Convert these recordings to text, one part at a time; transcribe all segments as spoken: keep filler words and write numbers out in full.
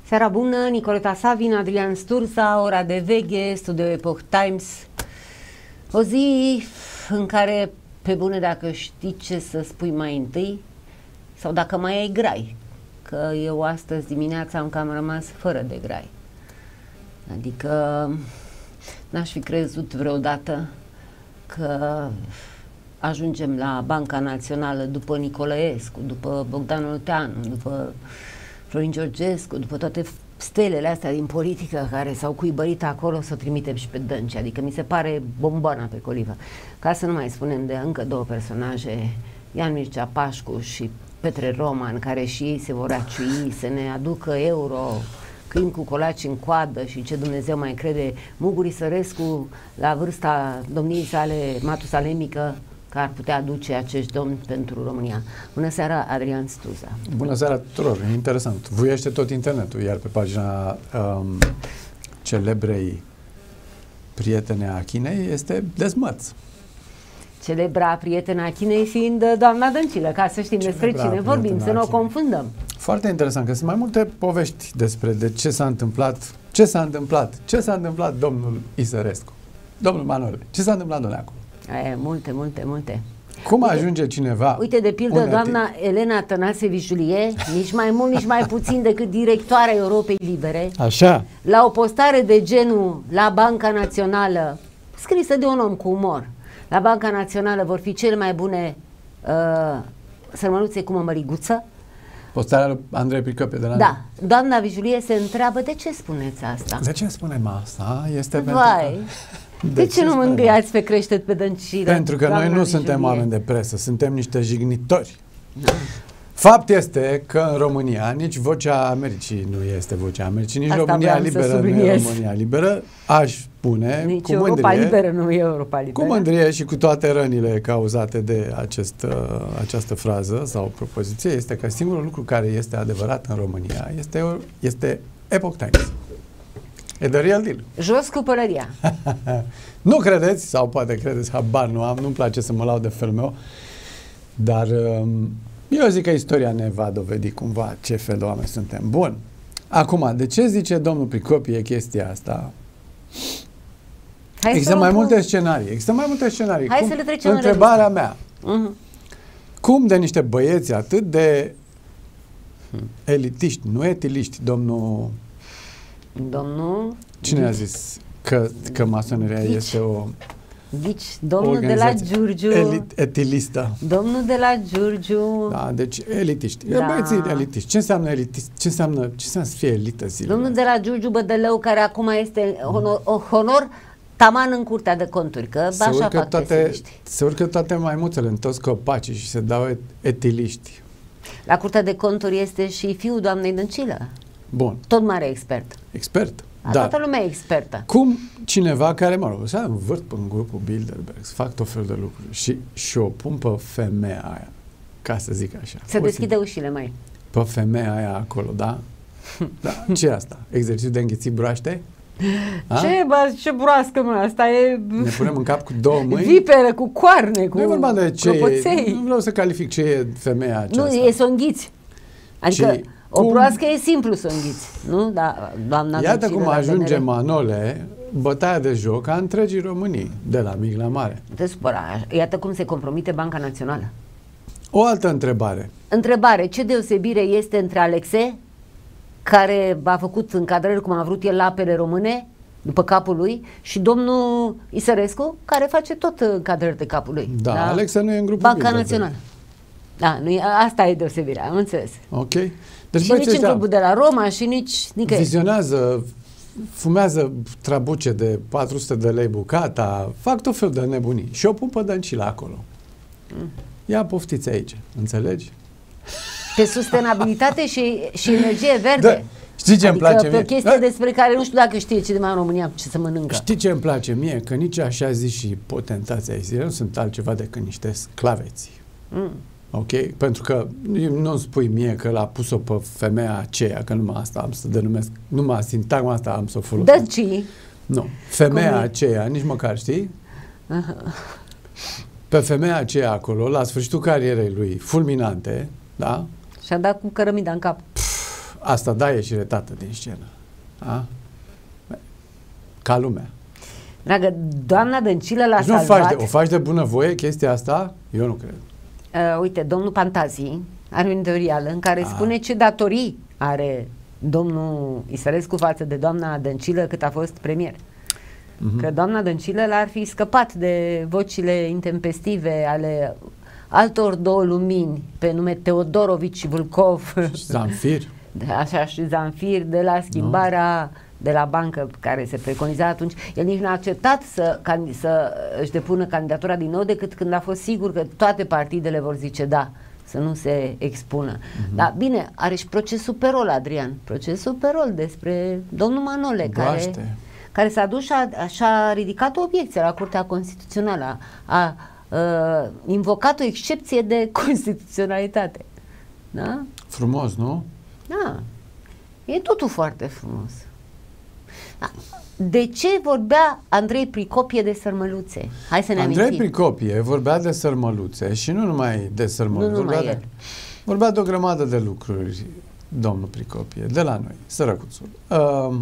Seara bună, Nicoleta Savin, Adrian Sturza, ora de veche, Studio Epoch Times. O zi în care, pe bune, dacă știi ce să spui mai întâi, sau dacă mai ai grai, că eu astăzi dimineața am cam rămas fără de grai. Adică n-aș fi crezut vreodată că ajungem la Banca Națională după Nicolaescu, după Bogdan Olteanu, după Florin Georgescu, după toate stelele astea din politică care s-au cuibărit acolo, să o trimitem și pe Dăncea. Adică mi se pare bomboana pe colivă. Ca să nu mai spunem de încă două personaje, Ian Mircea Pașcu și Petre Roman, care și ei se vor aciui să ne aducă euro, câini cu colaci în coadă și ce Dumnezeu mai crede, Muguri Sărescu la vârsta domniei sale matusalemică, că ar putea aduce acești domni pentru România. Bună seara, Adrian Sturza. Bună seara tuturor, e interesant. Vuiește tot internetul, iar pe pagina um, celebrei prietene a Chinei este dezmăț. Celebra prietena Chinei fiind doamna Dăncilă, ca să știm despre cine vorbim, să nu o confundăm. Foarte interesant, că sunt mai multe povești despre de ce s-a întâmplat, ce s-a întâmplat, ce s-a întâmplat domnul Isărescu, domnul Manole, ce s-a întâmplat domnule acolo. E, multe, multe, multe. Cum uite, ajunge cineva... Uite, de pildă, doamna Elena Tănase-Vișulie, nici mai mult, nici mai puțin decât directoarea Europei Libere, așa, la o postare de genul la Banca Națională, scrisă de un om cu umor, la Banca Națională vor fi cele mai bune uh, sărmăluțe cu mămăriguță. Postarea lui Andrei Pricope de la... Da. Doamna Vișulie se întreabă, de ce spuneți asta? De ce spunem asta? Este Vai. pentru că... De, de ce, ce nu mângâiați pe creștet pe Dăncilă? Pentru că noi nu Vișulie. Suntem oameni de presă, suntem niște jignitori. Da. Fapt este că în România nici Vocea Americii nu este Vocea Americii, nici asta România Liberă nu e România Liberă, aș spune nici cu Europa mândrie, Liberă nu e Europa Liberă. Cu mândrie și cu toate rănile cauzate de acest, această frază sau propoziție, este că singurul lucru care este adevărat în România este, este Epoch Times. E the real deal. Jos cu pălăria. Nu credeți, sau poate credeți, habar nu am, nu-mi place să mă laud de felul meu, dar eu zic că istoria ne va dovedi cumva ce fel de oameni suntem. Bun. Acum, de ce zice domnul Pricopie chestia asta? Hai Există mai multe scenarii. Există mai multe scenarii. Hai cum, să le trecem întrebarea mea. Uh-huh. Cum de niște băieți atât de elitiști, nu etiliști, domnul... Domnul... Cine Ghici. a zis că, că masoneria Ghici. este o... Ghici, domnul de la Giurgiu... Elit, etilistă. Domnul de la Giurgiu... Da, deci elitiști. Da. Băieții elitiști. Ce înseamnă elitist? Ce înseamnă, ce înseamnă să fie elită zilele? Domnul de la Giurgiu Bădălău, care acum este honor, honor taman în Curtea de Conturi, că se așa urcă fac toate, se urcă toate maimuțele în toți copacii și se dau et, etiliști. La Curtea de Conturi este și fiul doamnei Dăncilă. Bun. Tot mare expert. Expert. A, da. Toată lumea e expertă. Cum cineva care, mă rog, se învârt pe în grupul Bilderberg, fac tot felul de lucruri și, și o pun pe femeia aia, ca să zic așa. Se deschide ușile, mai. Pe femeia aia acolo, da? Da. Ce e asta? Exercițiu de înghițit broaște? A? Ce, bă, ce broască, mă, asta e... Ne punem în cap cu două mâini? Viperă, cu coarne, cu nu e vorba de ce clopoței. E, nu vreau să calific ce e femeia aceasta. Nu, e să o înghiți. Adică ci, o cum... broască e simplu să o înghiți, nu? Da, doamna Iată cum ajunge B N R. Manole, bătaia de joc a întregii Românii, de la mic la mare. Te supăra. Iată cum se compromite Banca Națională. O altă întrebare. Întrebare. Ce deosebire este între Alexe, care a făcut încadrări cum a vrut el la apele române, după capul lui, și domnul Isărescu, care face tot încadrări de capul lui. Da, da? Alexe nu e în grupul Banca Națională. Da, nu e, asta e deosebirea, am înțeles. Ok. Deci și nici în clubul de la Roma și nici nicăieri. Vizionează, fumează trabuce de patru sute de lei bucata, fac tot fel de nebunii și o pun pe Dăncilă acolo. Mm. Ia poftiți aici, înțelegi? Pe sustenabilitate și, și energie verde. Da. Știi ce adică îmi place pe mie? o chestie da. despre care nu știu dacă știe cineva în România ce să mănâncă. Știi ce îmi place mie? Că nici așa zi și potentații ai zile nu sunt altceva decât niște sclaveți. Mm. Ok? Pentru că nu-mi spui mie că l-a pus-o pe femeia aceea, că numai asta am să denumesc, numai sintagma asta am să o folosesc. Dăncii. Nu. Femeia aceea, nici măcar, știi? Uh-huh. Pe femeia aceea acolo, la sfârșitul carierei lui, fulminante, da? Și-a dat cu cărămida în cap. Pff, asta da ieșire tată din scenă. A? Ca lumea. Dragă, doamna Dăncilă l-a deci nu salvat. faci de, o faci de bunăvoie chestia asta? Eu nu cred. Uh, uite, domnul Pantazi are un editorial în care A. spune ce datorii are domnul Isărescu față de doamna Dăncilă cât a fost premier. Uh-huh. Că doamna Dăncilă l-ar fi scăpat de vocile intempestive ale altor două lumini pe nume Teodorovici și Vâlcov. Și Zamfir. Așa, și Zamfir, de la schimbarea no. de la bancă care se preconiza atunci. El nici n-a acceptat să, să își depună candidatura din nou decât când a fost sigur că toate partidele vor zice da, să nu se expună. Uh-huh. Dar bine, are și procesul pe rol, Adrian. Procesul pe rol despre domnul Manole, care, care s-a dus și a, și-a ridicat o obiecție la Curtea Constituțională. A, a, a invocat o excepție de constituționalitate. Da? Frumos, nu? Da. E totul foarte frumos. Da. De ce vorbea Andrei Pricopie de sărmăluțe? Hai să ne Andrei amintim. Pricopie vorbea de sărmăluțe și nu numai de sărmăluțe. Nu numai vorbea, el. de, vorbea de o grămadă de lucruri, domnul Pricopie, de la noi, sărăcuțul. Uh,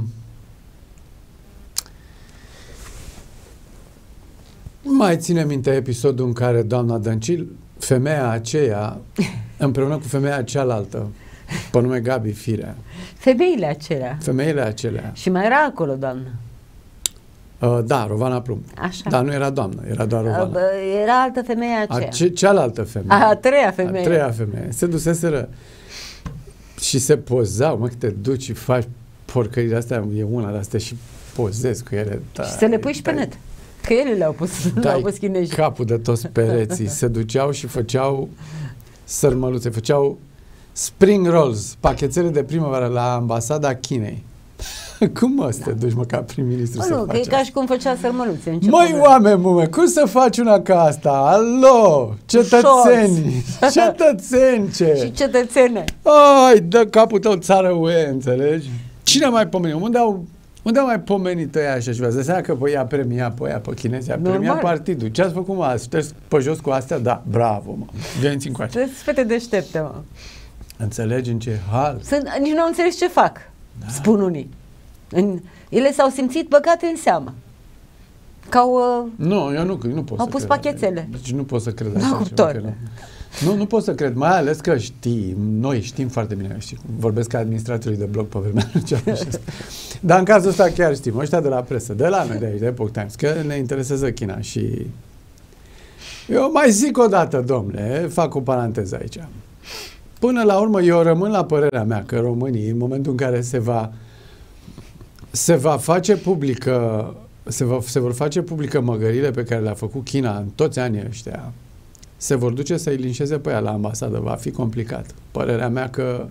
mai ține minte episodul în care doamna Dăncilă, femeia aceea, împreună cu femeia cealaltă, pe nume Gabi Firea. Femeile acelea. Femeile acelea. Și mai era acolo, doamnă. Uh, da, Rovana Plumb. Așa. Dar nu era doamnă, era doar Rovana. Uh, era altă femeie aceea. A, ce, cealaltă femeie. A, a treia femeie. A treia femeie. Se duseseră și se pozau. Mă, că te duci și faci porcările astea, e una de astea și pozezi cu ele. Da, și să le pui și pe net. Că ele le-au pus, le-au pus chinezii. Capul de toți pereții. Se duceau și făceau sărmăluțe, făceau spring rolls, pachetele de primăvară la ambasada Chinei. Cum mă să te duci, mă, ca prim-ministru mă, să nu, faci că e asta? ca și cum făcea sărmăluțe. Măi, oameni mume, cum să faci una ca asta? Alo, cetățeni, cetățeni ce? Și cetățene. Ai, dă capul tău țară U E, înțelegi? Cine a mai pomenit? Unde au, unde au mai pomenit ăia așa și v-ați dat seama că pe ea premia pe ăia, pe chinezi, a premiat partidul. Ce ați făcut, mă? Ați șters pe jos cu astea? Da, bravo, mă. Veniți încoace. Sunt fete deștepte, mă. Înțelegi în ce hal? Sunt, nici nu au înțeles ce fac, da. Spun unii. În, ele s-au simțit băgate în seamă. Că au... Uh, nu, eu nu, nu pot au să pus cred. pachetele. Deci nu pot să cred așa ceva. Nu. nu, nu pot să cred. Mai ales că știi, noi știm foarte bine, știi, vorbesc ca administratorii de blog pe vremea lui. Dar în cazul ăsta chiar știm. Ăștia de la presă, de la noi, de aici, de Epoch Times, că ne interesează China și... Eu mai zic o dată, domnule, fac o paranteză aici. Până la urmă, eu rămân la părerea mea că românii, în momentul în care se va se va face publică se, va, se vor face publică măgările pe care le-a făcut China în toți anii ăștia, se vor duce să-i linșeze pe ea la ambasadă. Va fi complicat. Părerea mea că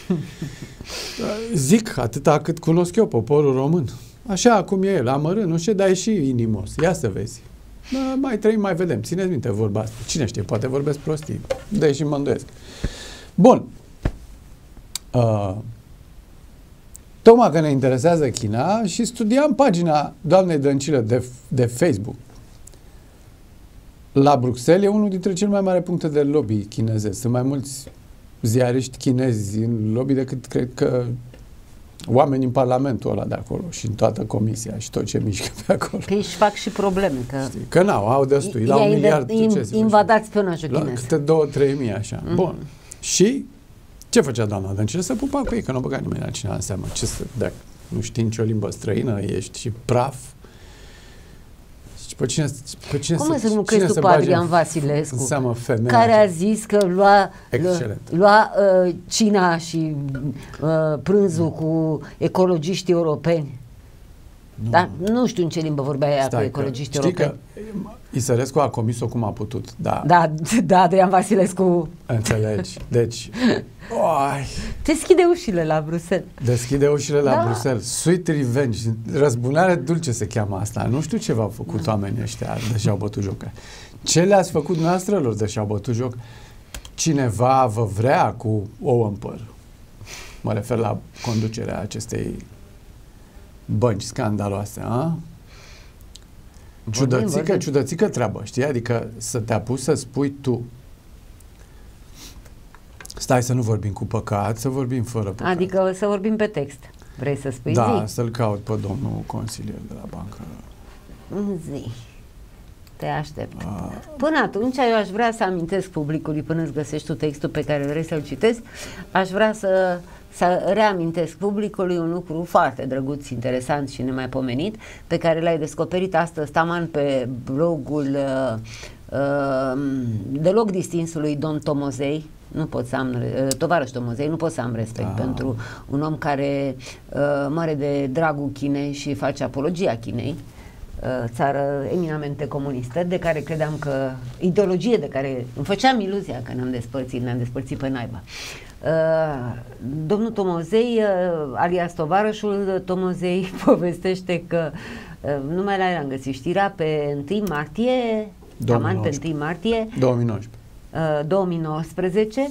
zic atâta cât cunosc eu poporul român. Așa cum e el, amărând, nu știu, dar e și inimos. Ia să vezi. Da, mai trăim, mai vedem. Țineți minte vorba asta. Cine știe, poate vorbesc prostii. Deși mă îndoiesc. Bun. Uh, tocmai că ne interesează China și studiam pagina doamnei Dăncilă de, de Facebook. La Bruxelles e unul dintre cele mai mari puncte de lobby chineze. Sunt mai mulți ziariști chinezi în lobby decât cred că oameni în Parlamentul ăla de acolo și în toată comisia și tot ce mișcă pe acolo. Că își fac și probleme. Că, Știi, că n-au, au destui. La un miliard. Invadați spionajul chinez. Câte două, trei mii așa. Mm-hmm. Bun. Și ce făcea doamna Dăncilă? Să pupa cu ei, că nu băga nimeni la cineva în seamă. Ce să, dacă nu știi nicio limbă străină, ești și praf. Și pe cine, pe cine Cum să, să nu crezi tu pe Adrian Vasilescu, care a zis că lua, lua, lua uh, cina și uh, prânzul cu ecologiștii europeni? Nu. Dar nu știu în ce limbă vorbea ea cu ecologiștii că, europeni. Știi că Isărescu a comis-o cum a putut. Da, da, da, Adrian Vasilescu. Înțelegi. Deci, oai. Deschide ușile la Bruxelles. Deschide ușile la da. Bruxelles. Sweet revenge. Răzbunare dulce se cheamă asta. Nu știu ce v-au făcut da. oamenii ăștia de și-au bătut joc. Ce le-ați făcut noastră lor de și-au bătut joc? Cineva vă vrea cu ouă în păr. Mă refer la conducerea acestei bănci scandaloase, a? Ciudățică, ciudățică treabă, știi? Adică să te apuci să spui tu. Stai Stai să nu vorbim cu păcat, să vorbim fără păcat. Adică să vorbim pe text. Vrei să spui? Da, zi? să-l caut pe domnul consilier de la bancă. Zi. Te aștept. A... Până atunci, eu aș vrea să amintesc publicului, până îți găsești tu textul pe care vrei să-l citesc, aș vrea să, să reamintesc publicului un lucru foarte drăguț, interesant și nemaipomenit, pe care l-ai descoperit astăzi, taman, pe blogul uh, uh, deloc distinsului domn Tomozei. Nu pot să am, tovarăș Tomozei, nu pot să am respect ah. pentru un om care uh, mare de dragul Chinei și face apologia Chinei, uh, țară eminamente comunistă, de care credeam că, ideologie de care îmi făceam iluzia că ne-am despărțit, ne-am despărțit pe naiba. Uh, domnul Tomozei, uh, alias tovarășul Tomozei, povestește că uh, numele aia am găsit știrea pe întâi martie, taman pe întâi martie două mii nouăsprezece. două mii nouăsprezece,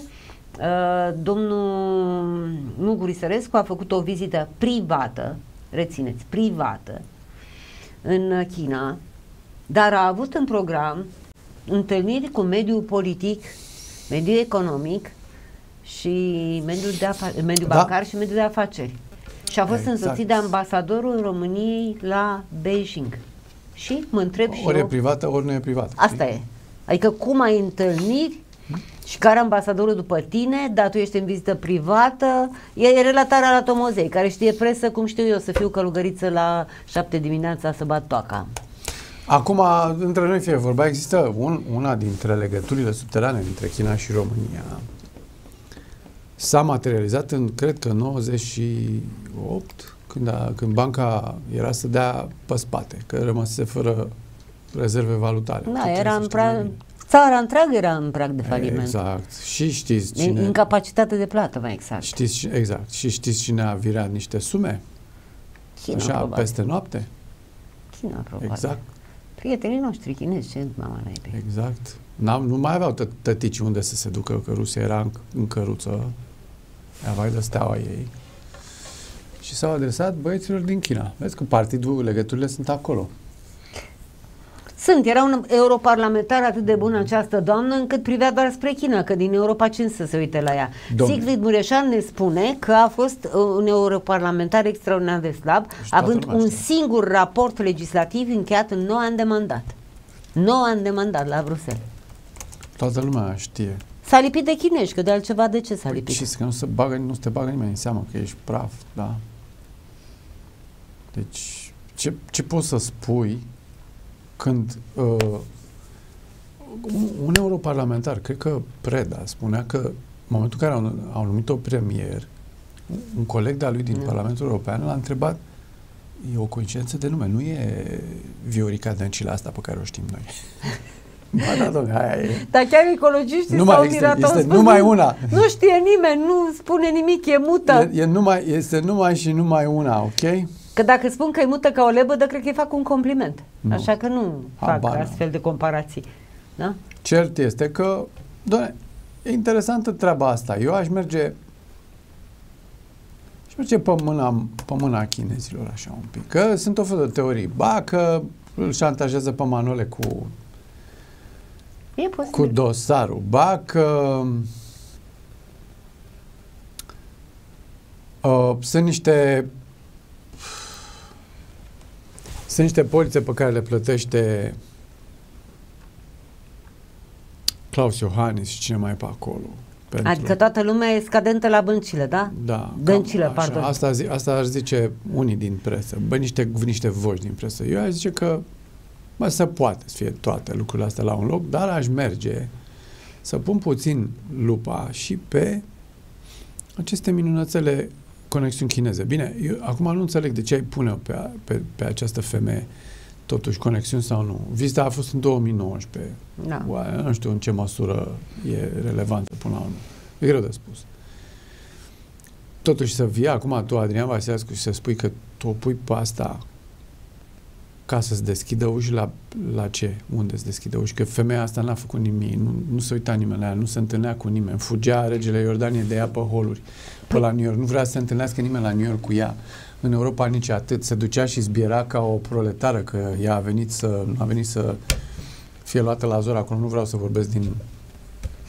domnul Nugu Risărescu a făcut o vizită privată, rețineți, privată, în China, dar a avut în program întâlniri cu mediul politic, mediul economic și mediul, de afa- mediul da. bancar și mediul de afaceri. Și a fost exact. însoțit de ambasadorul României la Beijing. Și mă întreb și ori eu... e privată, ori nu e privată. Asta e. Adică cum ai întâlniri și care ambasadorul după tine, dar tu ești în vizită privată, e relatarea la Tomozei, care știe presă, cum știu eu, să fiu călugăriță la șapte dimineața să bat toaca. Acum, între noi fie vorba, există un, una dintre legăturile subterane dintre China și România. S-a materializat în, cred că, nouăzeci și opt, când, a, când banca era să dea pe spate, că rămăsese fără rezerve valutare. Da, era în pra... țara întreagă era în prag de faliment. Exact. Și știți cine... Incapacitate de plată, mai exact. Știți, exact. Și știți cine a virat niște sume? China, așa, probabil. Peste noapte? China, probabil. Exact. Prietenii noștri chinezi, ce mama naibii. Exact. N-am, nu mai aveau tă- tătici unde să se ducă, că Rusia era în, în căruță. Avea de steaua ei. Și s-au adresat băieților din China. Vezi că partidul, legăturile sunt acolo. Sunt, era un europarlamentar atât de bun această doamnă încât privea doar spre China, că din Europa cine să se uite la ea. Domnule. Siegfried Mureșan ne spune că a fost un europarlamentar extraordinar de slab, având un singur raport legislativ încheiat în nouă ani de mandat. nouă ani de mandat la Bruxelles. Toată lumea știe. S-a lipit de chinezi, că de altceva de ce s-a păi lipit? Și că nu se bagă, nu te bagă nimeni în seamă, că ești praf, da? Deci, ce, ce poți să spui când uh, un, un europarlamentar, cred că Preda, spunea că în momentul în care au, au numit-o premier, un coleg de-a lui din mm. Parlamentul European l-a întrebat, e o coincidență de nume, nu e Viorica Dăncilă asta pe care o știm noi. Ba da, domnule, aia e. Dar chiar ecologiștii numai, s-au este, mirat, este spus, numai una. Nu știe nimeni, nu spune nimic, e mută. E, e numai, este numai și numai una, ok? Că dacă spun că e mută ca o lebădă, cred că îi fac un compliment. Nu. Așa că nu fac Habana. astfel de comparații. Da? Cert este că, doamne, e interesantă treaba asta. Eu aș merge aș merge pe mâna, pe mâna chinezilor așa un pic. Că sunt o fel de teorii. Ba că îl șantajează pe Manole cu e cu dosarul. Ba că uh, sunt niște sunt niște polițe pe care le plătește Claus Iohannis și cine mai e pe acolo. Pentru... Adică toată lumea e scadentă la băncile, da? Da. Dăncilă, pardon. Asta, zi, asta ar zice unii din presă. Bă, niște, niște voci din presă. Eu aș zice că bă, se poate să fie toate lucrurile astea la un loc, dar aș merge să pun puțin lupa și pe aceste minunățele conexiuni chineze. Bine, eu acum nu înțeleg de ce ai pune pe, pe, pe această femeie totuși conexiuni sau nu. Vizita a fost în două mii nouăsprezece. Da. Oare, nu știu în ce măsură e relevantă până la urmă. E greu de spus. Totuși să vii acum tu, Adrian Vasilescu, și să spui că tu o pui pe asta ca să-ți deschidă uși la, la ce? Unde se deschidă uși? Că femeia asta n-a făcut nimic, nu, nu se uita nimeni la ea, nu se întâlnea cu nimeni. Fugea regele Iordaniei de ea pe holuri, pe la New York. Nu vrea să se întâlnească nimeni la New York cu ea. În Europa nici atât. Se ducea și zbiera ca o proletară, că ea a venit să, a venit să fie luată la zor acolo. Nu vreau să vorbesc din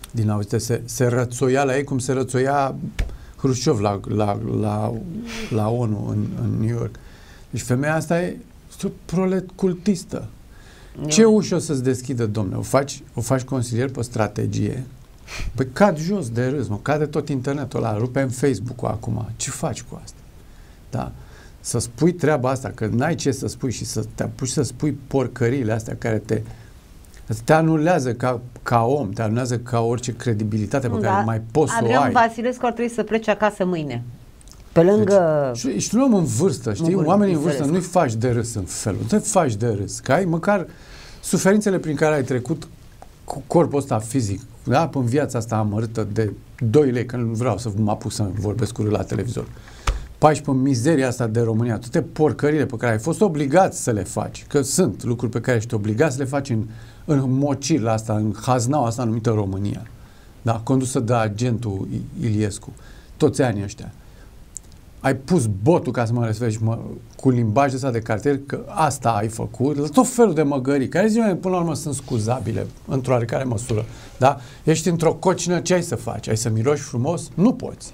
din auzite, se, se rățoia la ei cum se rățoia Hrușciov la, la, la, la ONU în, în New York. Deci femeia asta e o prolet cultistă. Eu. Ce ușă o să-ți deschidă, domne? O faci, o faci consilier pe strategie? Păi cad jos de râs, mă, cade tot internetul ăla, rupe în Facebook-ul acum. Ce faci cu asta? Da? Să spui treaba asta, că n-ai ce să spui și să te apuci să spui porcăriile astea care te te anulează ca, ca om, te anulează ca orice credibilitate pe da. care mai poți să o ai. Adrian Vasilescu ar trebui să plece acasă mâine. Pe lângă... Deci, ești un om în vârstă, știi? Oamenii în vârstă nu-i faci de râs în felul. Nu te faci de râs. Că ai măcar suferințele prin care ai trecut cu corpul ăsta fizic, da? În viața asta amărâtă de doi lei, că nu vreau să mă apuc să vorbesc cu la televizor. Pași pe mizeria asta de România, toate porcările pe care ai fost obligat să le faci, că sunt lucruri pe care ești obligat să le faci în, în mocirla asta, în haznaua asta numită România, da? Condusă de agentul Iliescu, toți anii ăștia. Ai pus botul, ca să mă referi, mă, cu limbaj ăsta de cartier, că asta ai făcut, la tot felul de măgării, care zi, până la urmă sunt scuzabile, într-o oarecare măsură, da? Ești într-o cocină, ce ai să faci? Ai să miroși frumos? Nu poți.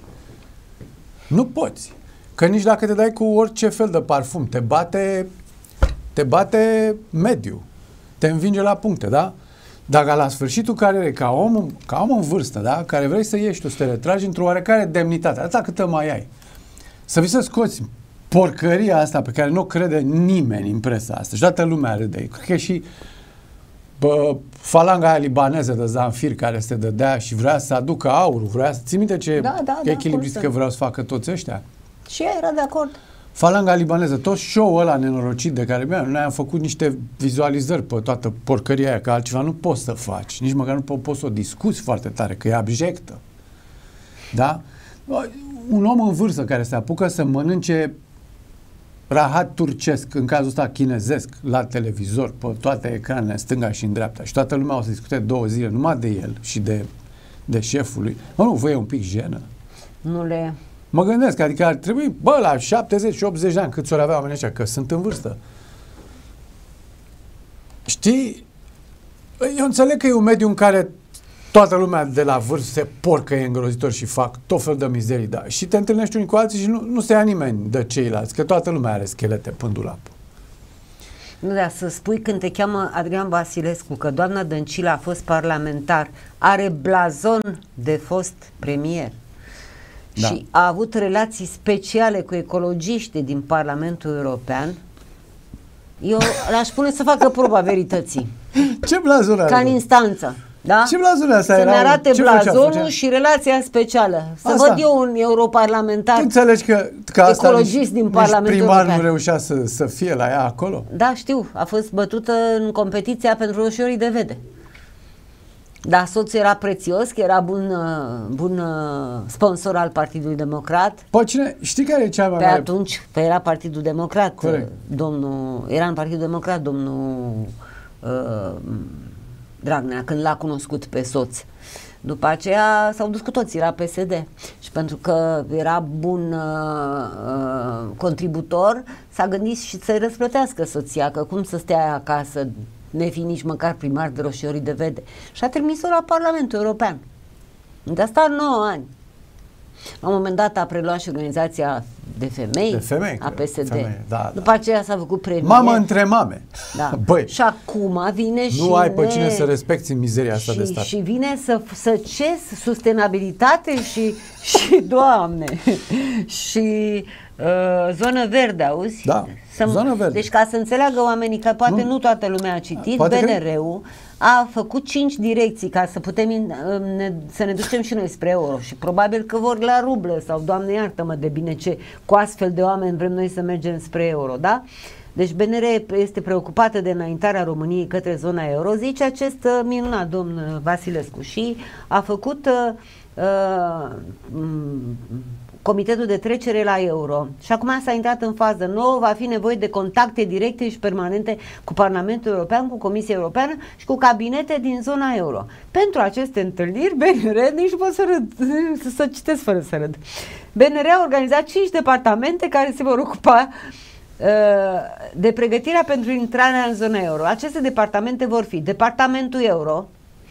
Nu poți. Că nici dacă te dai cu orice fel de parfum, te bate, te bate mediu, te învinge la puncte, da? Dacă la sfârșitul carierei, ca om, ca om în vârstă, da? Care vrei să ieși tu, să te retragi într-o oarecare demnitate, atâta câtă mai ai, să vii să scoți porcăria asta pe care nu crede nimeni în presa asta și toată lumea râde. Cred că și bă, falanga aia libaneză de Zanfir care se dădea și vrea să aducă aurul, vrea să... Ții minte ce da, da, echilibrist că vreau să facă toți ăștia? Și ea era de acord. Falanga libaneză, tot show-ul ăla nenorocit de care bine, noi am făcut niște vizualizări pe toată porcăria aia, că altceva nu poți să faci, nici măcar nu po- poți să o discuți foarte tare, că e abjectă. Da? Un om în vârstă care se apucă să mănânce rahat turcesc, în cazul ăsta chinezesc, la televizor, pe toate ecranele, în stânga și în dreapta, și toată lumea o să discute două zile numai de el și de, de șeful lui. Mă, nu, vă e un pic jenă. Nu le... Mă gândesc, adică ar trebui, bă, la șaptezeci optzeci de ani, câți ori aveau oamenii ăștia, că sunt în vârstă. Știi, eu înțeleg că e un mediu în care toată lumea de la vârstă se porcă, e îngrozitor și fac tot fel de mizerii, da. Și te întâlnești unii cu alții și nu, nu se ia nimeni de ceilalți, că toată lumea are schelete pe dulap. Nu, dar să spui când te cheamă Adrian Vasilescu că doamna Dăncilă a fost parlamentar, are blazon de fost premier. Da. Și a avut relații speciale cu ecologiști din Parlamentul European, eu l-aș pune să facă proba verității. Ce blazon are? Ca în instanță. Da? Ce blazon asta Să era? ne arate ce blazonul făcea? și relația specială. Să asta. văd eu un europarlamentar. Tu înțelegi că, că asta ecologist nici, din Parlamentul nici primar European nu reușea să, să fie la ea acolo? Da, știu. A fost bătută în competiția pentru roșiorii de vede. Dar soțul era prețios, că era bun, bun sponsor al Partidului Democrat. Păi cine, știi care e cea mai Pe mare... atunci, pe era Partidul Democrat. Corect. Domnul, era în Partidul Democrat domnul uh, Dragnea, când l-a cunoscut pe soț. După aceea s-au dus cu toții la P S D. Și pentru că era bun uh, contributor, s-a gândit și să-i răsplătească soția, că cum să stea acasă, nefi nici măcar primar de roșiorii de vede. Și a trimis-o la Parlamentul European. De asta nouă ani. La un moment dat a preluat și organizația de femei, de femei a P S D. Femei, da, După da. aceea s-a făcut premier. Mamă între mame. Da. Băi, și acum vine nu și Nu ai pe ne... cine să respecti în mizeria asta și, de stat. Și vine să, să ces sustenabilitate și, și Doamne, și uh, zonă verde, auzi? Da, să zonă verde. Deci ca să înțeleagă oamenii că poate nu, nu toată lumea a citit, poate B N R-ul a făcut cinci direcții ca să putem in, ne, să ne ducem și noi spre euro și probabil că vor la rublă sau Doamne iartă-mă de bine ce cu astfel de oameni vrem noi să mergem spre euro, da? Deci B N R este preocupată de înaintarea României către zona euro, zice acest uh, minunat domn Vasilescu și a făcut uh, uh, Comitetul de trecere la euro și acum s-a intrat în fază nouă, va fi nevoie de contacte directe și permanente cu Parlamentul European, cu Comisia Europeană și cu cabinete din zona euro. Pentru aceste întâlniri, B N R, nici nu pot să râd, să, să citesc fără să râd, B N R a organizat cinci departamente care se vor ocupa uh, de pregătirea pentru intrarea în zona euro. Aceste departamente vor fi Departamentul Euro,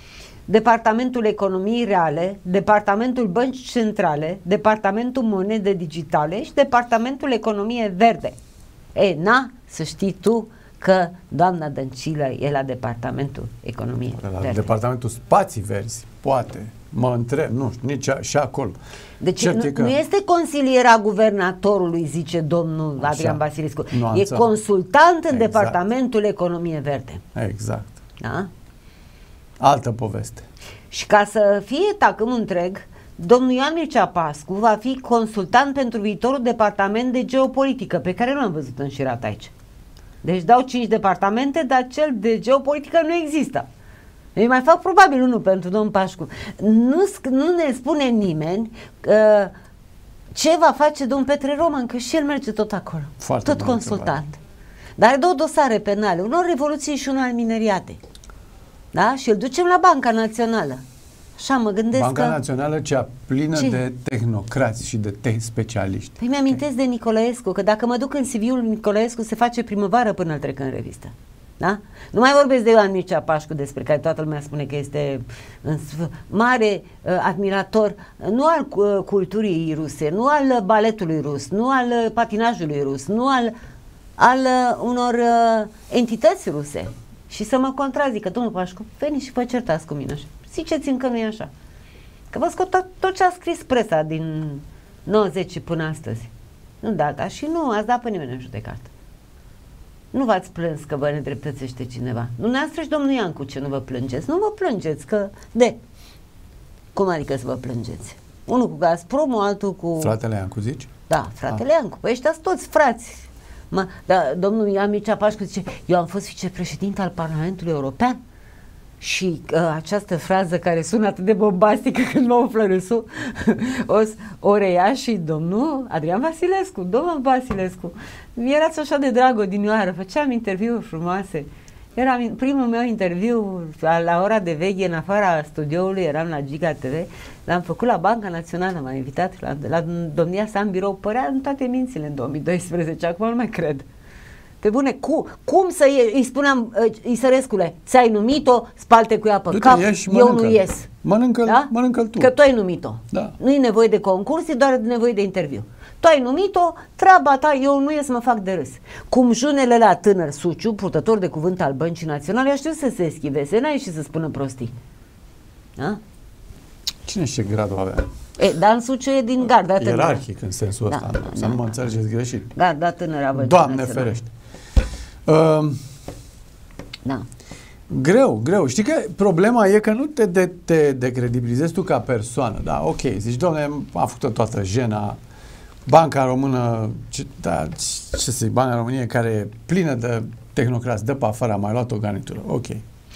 Departamentul Economiei Reale, Departamentul Bănci Centrale, Departamentul Monede Digitale și Departamentul Economie Verde. E, na, să știi tu că doamna Dăncilă e la Departamentul Economie La Verde. Departamentul Spații Verzi, poate. Mă întreb, nu știu, nici a, și acolo. Deci nu, că... nu este consiliera guvernatorului, zice domnul Așa. Adrian Vasilescu. Nuanța. E consultant în exact. Departamentul Economie Verde. Exact. Da? Altă poveste. Și ca să fie tacâm întreg, domnul Ioan Mircea Pascu va fi consultant pentru viitorul departament de geopolitică, pe care nu l-am văzut înșirat aici. Deci dau cinci departamente, dar cel de geopolitică nu există. Îi mai fac probabil unul pentru domnul Pașcu. Nu, nu ne spune nimeni uh, ce va face domnul Petre Roman, că și el merge tot acolo. Foarte tot consultant. Dar are două dosare penale, unul revoluție și unul al mineriate. Da? Și îl ducem la Banca Națională. Așa mă gândesc Banca că... Națională cea plină ce? de tehnocrați și de te specialiști. Păi mi-amintesc okay. de Nicolaescu, că dacă mă duc în C V-ul Nicolaescu se face primăvară până îl trec în revistă. Da? Nu mai vorbesc de Ioan Mircea Pașcu, despre care toată lumea spune că este în mare uh, admirator, nu al uh, culturii ruse, nu al baletului rus, nu al uh, patinajului rus, nu al, al uh, unor uh, entități ruse. Și să mă contrazică, domnul Pașcu, veniți și vă certați cu mine așa. Ziceți-mi că nu e așa. Că vă scot tot, tot ce a scris presa din nouăzeci până astăzi. Nu data și nu ați dat pe nimeni în judecată. Nu v-ați plâns că vă nedreptățește cineva. Nu ne-ați și domnul Iancu ce nu vă plângeți. Nu vă plângeți că... De. Cum adică să vă plângeți? Unul cu Gazprom, altul cu... Fratele Iancu, zici? Da, fratele ah. Iancu. Păi ăștia sunt toți frați. Mă, dar domnul Ioan Mircea Pașcu zice, eu am fost vicepreședinte al Parlamentului European și uh, această frază care sună atât de bombastică când mă umflă râsul, o, o reia și domnul Adrian Vasilescu. Domnul Vasilescu, erați așa de drag odinioară, făceam interviuri frumoase. Era primul meu interviu la ora de veche, în afara studioului, eram la Giga T V, l-am făcut la Banca Națională, m-a invitat la, la domnia sa în birou, părea în toate mințile în două mii doisprezece, acum nu mai cred. Pe bune, cu, cum să ie, îi spuneam, Isărescule, ți-ai numit-o, spalte cu ea pe cap, eu nu ies. Mănâncă-l, da? mănâncă-l tu. Că tu ai numit-o. Da. Nu e nevoie de concurs, e doar nevoie de interviu. Tu ai numit-o, treaba ta, eu nu ies să mă fac de râs. Cum junele la tânăr Suciu, purtător de cuvânt al Băncii Naționale, a știut să se schiveze, n-a ieșit să spună prostii. Da? Cine și ce gradul avea? E, Dan Suciu e din garda tânără. Ierarhic în sensul ăsta, da, să da, nu mă înțelegeți greșit. Garda tânără a Băncii Doamne Naționale. ferește. Uh, da. Greu, greu. Știi că problema e că nu te, de, te decredibilizezi tu ca persoană, da? Ok, zici, doamne, a făcut toată jena, Banca Română, ce, da, ce să zic, Banca României care e plină de tehnocrați, dă pe afară, a mai luat o garnitură, ok.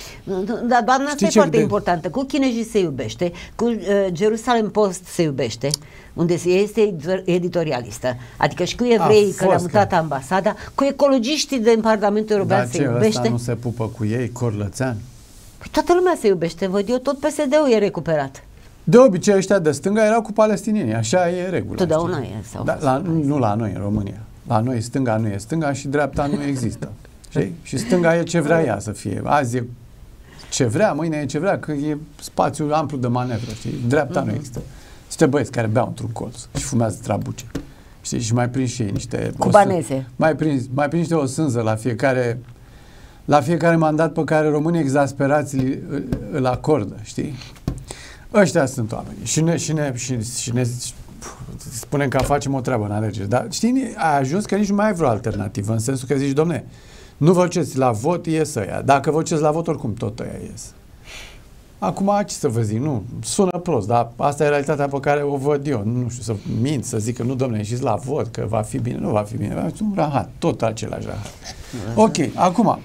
Dar doamna asta e foarte de... importantă. Cu chinezii se iubește, cu uh, Jerusalem Post se iubește, unde este editorialistă. Adică și cu evreii care au mutat ambasada, cu ecologiștii din Parlamentul European se iubește. Dar ce, nu se pupă cu ei, Corlățean? Păi toată lumea se iubește, văd eu, tot P S D-ul e recuperat. De obicei ăștia de stânga erau cu palestinienii, așa e regula. Totdeauna e. Sau da, la, nu la noi în România. La noi stânga nu e stânga și dreapta nu există. Știi? Și stânga e ce vrea ea să fie. Azi e ce vrea, mâine e ce vrea, că e spațiul amplu de manevră, știi? Dreapta mm-hmm. nu există. Niște băieți care beau într-un colț și fumează trabuce. Știi? Și mai prind și ei niște... Cubaneze. Mai prind, mai prind niște o sânză la fiecare la fiecare mandat pe care românii exasperați îl, îl acordă, știi? Ăștia sunt oamenii. Și ne, și ne, și, și ne spunem că facem o treabă în alegeri. Dar știi, a ajuns că nici nu mai ai vreo alternativă, în sensul că zici, domne, nu vă duceți la vot, ies ăia. Dacă vă duceți la vot, oricum tot ăia ies. Acum, ce să vă zic, nu, sună prost, dar asta e realitatea pe care o văd eu. Nu știu, să mint, să zic că nu, domne, ieșiți la vot, că va fi bine, nu va fi bine. Va fi un rahat, tot același rahat. Ok, acum,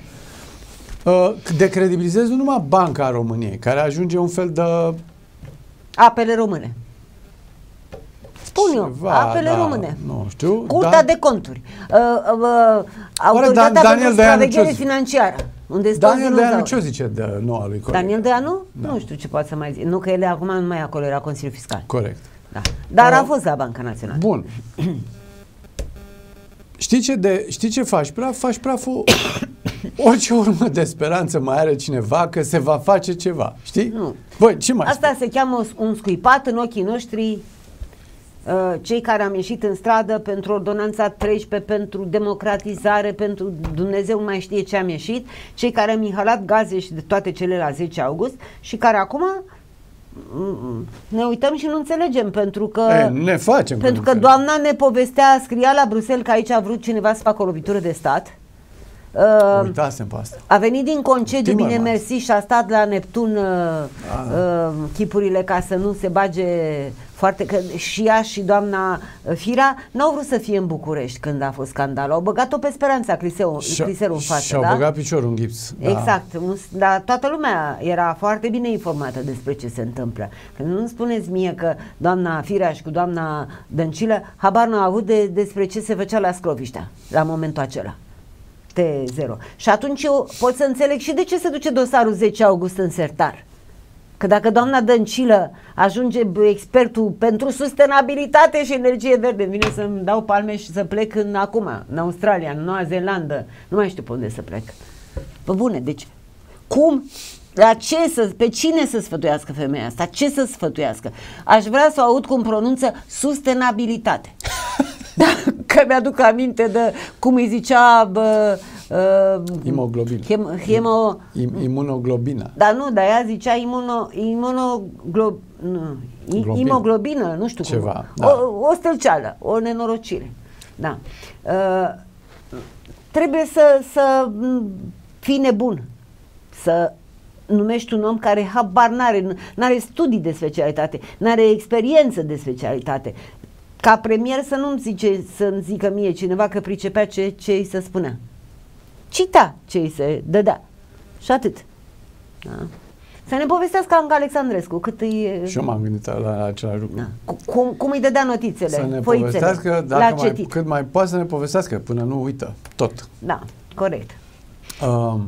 decredibilizez nu numai Banca României, care ajunge un fel de... Apele române. Spun eu, apele da, române. Nu știu. Curtea Dan... de conturi. Uh, uh, Autoritatea Dan, pentru supraveghere financiară. Unde Daniel Deanu ce zice de noua lui coleg? Daniel Deanu? Da. Nu știu ce poate să mai zic. Nu că ele acum nu mai acolo, era Consiliul Fiscal. Corect. Da. Dar uh, a fost la Banca Națională. Bun. Știi ce, de, știi ce faci praf? Faci praful Orice urmă de speranță mai are cineva că se va face ceva, știi? Nu. Băi, ce mai Asta spui? se cheamă un scuipat în ochii noștri, cei care am ieșit în stradă pentru ordonanța treisprezece, pentru democratizare, pentru Dumnezeu mai știe ce am ieșit, cei care am inhalat gaze și de toate cele la zece august și care acum ne uităm și nu înțelegem, pentru că E, ne facem pentru că doamna ne povestea, scria la Bruxelles că aici a vrut cineva să facă o lovitură de stat. Uh, Uitasem pe asta. A venit din concediu, bine Timmermans. mersi, și a stat la Neptun uh, uh, chipurile ca să nu se bage foarte, că și ea și doamna Firea n-au vrut să fie în București când a fost scandalul. Au băgat-o pe Speranța Criseu, Criselul în față. Și-au da? băgat piciorul în gips. Exact, da. Dar toată lumea era foarte bine informată despre ce se întâmplă. Că nu spuneți mie că doamna Firea și cu doamna Dăncilă habar n-au avut de, despre ce se făcea la Scroviștea la momentul acela. T zero. Și atunci eu pot să înțeleg și de ce se duce dosarul zece august în sertar. Că dacă doamna Dăncilă ajunge expertul pentru sustenabilitate și energie verde, vine să-mi dau palme și să plec în acum, în Australia, în Noua Zeelandă, nu mai știu pe unde să plec. Pe bune, deci cum, la ce să, pe cine să sfătuiască femeia asta? Ce să sfătuiască? Aș vrea să o aud cum pronunță sustenabilitate. Da, că mi-aduc aminte de cum îi zicea bă, uh, Imoglobină. Hem, hemo, Im, imunoglobina. dar nu, dar ea zicea imuno, imunoglob, nu, Globină. imoglobină, nu știu Ceva, cum. da. O, o stâlceală, o nenorocire. Da. Uh, trebuie să, să fii nebun, să numești un om care habar n-are, n-are studii de specialitate, n-are experiență de specialitate. Ca premier să nu-mi zice, să-mi zică mie cineva că pricepea ce, ce îi se spunea. Cita ce îi se dădea. Și atât. Da. Să ne povestească Anca Alexandrescu cât îi... Și eu m-am gândit la, la același lucru. Da. Cum, cum îi dădea notițele, Să ne foițele, povestească, la dacă mai, citit. cât mai poate să ne povestească, până nu uită tot. Da, corect. Um,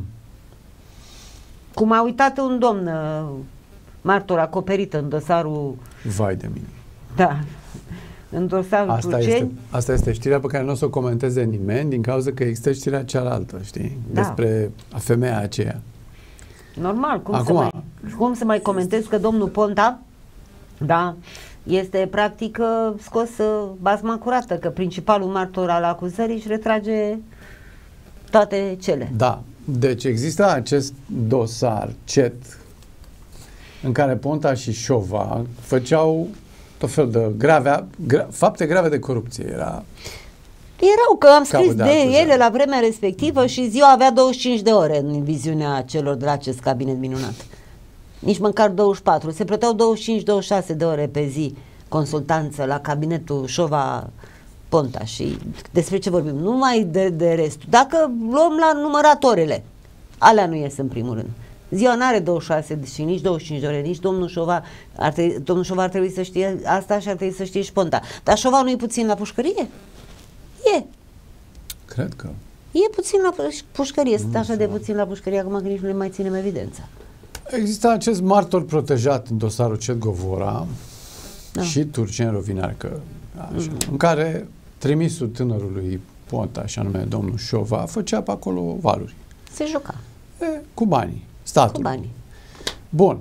Cum a uitat un domn uh, martor acoperit în dosarul... vai de mine. Da. În dosarul Asta Turceni. este, asta este știrea pe care nu o să o comenteze nimeni, din cauza că există știrea cealaltă, știi? Da. Despre femeia aceea. Normal, cum, Acum- să mai, cum să mai comentez că domnul Ponta, da, este practic uh, scos uh, basma curată, că principalul martor al acuzării își retrage toate cele. Da. Deci există acest dosar, cet, în care Ponta și Șova făceau tot fel de grave, gra, fapte grave de corupție. Era Erau că am scris Capul de, de acuzare. ele la vremea respectivă și ziua avea douăzeci și cinci de ore în viziunea celor de la acest cabinet minunat. Nici măcar douăzeci și patru. Se plăteau douăzeci și cinci douăzeci și șase de ore pe zi consultanță la cabinetul Șova Ponta. Și despre ce vorbim? Numai de, de restul. Dacă luăm la numărat orele, alea nu ies în primul rând. Ziua nu are douăzeci și șase și nici douăzeci și cinci de ore, nici domnul Șova ar trebui, domnul Șova ar trebui să știe asta și ar trebui să știe și Ponta. Dar Șova nu e puțin la pușcărie? E. Cred că. E puțin la pușcărie. Sunt așa de puțin la pușcărie acum că nici nu le mai ținem evidența. Exista acest martor protejat în dosarul Cet Govora Da. și Turceni Rovinarcă, așa, mm. în care trimisul tânărului Ponta, și anume domnul Șova, făcea pe acolo valuri. Se juca. E, cu banii statului. Cu banii. Bun.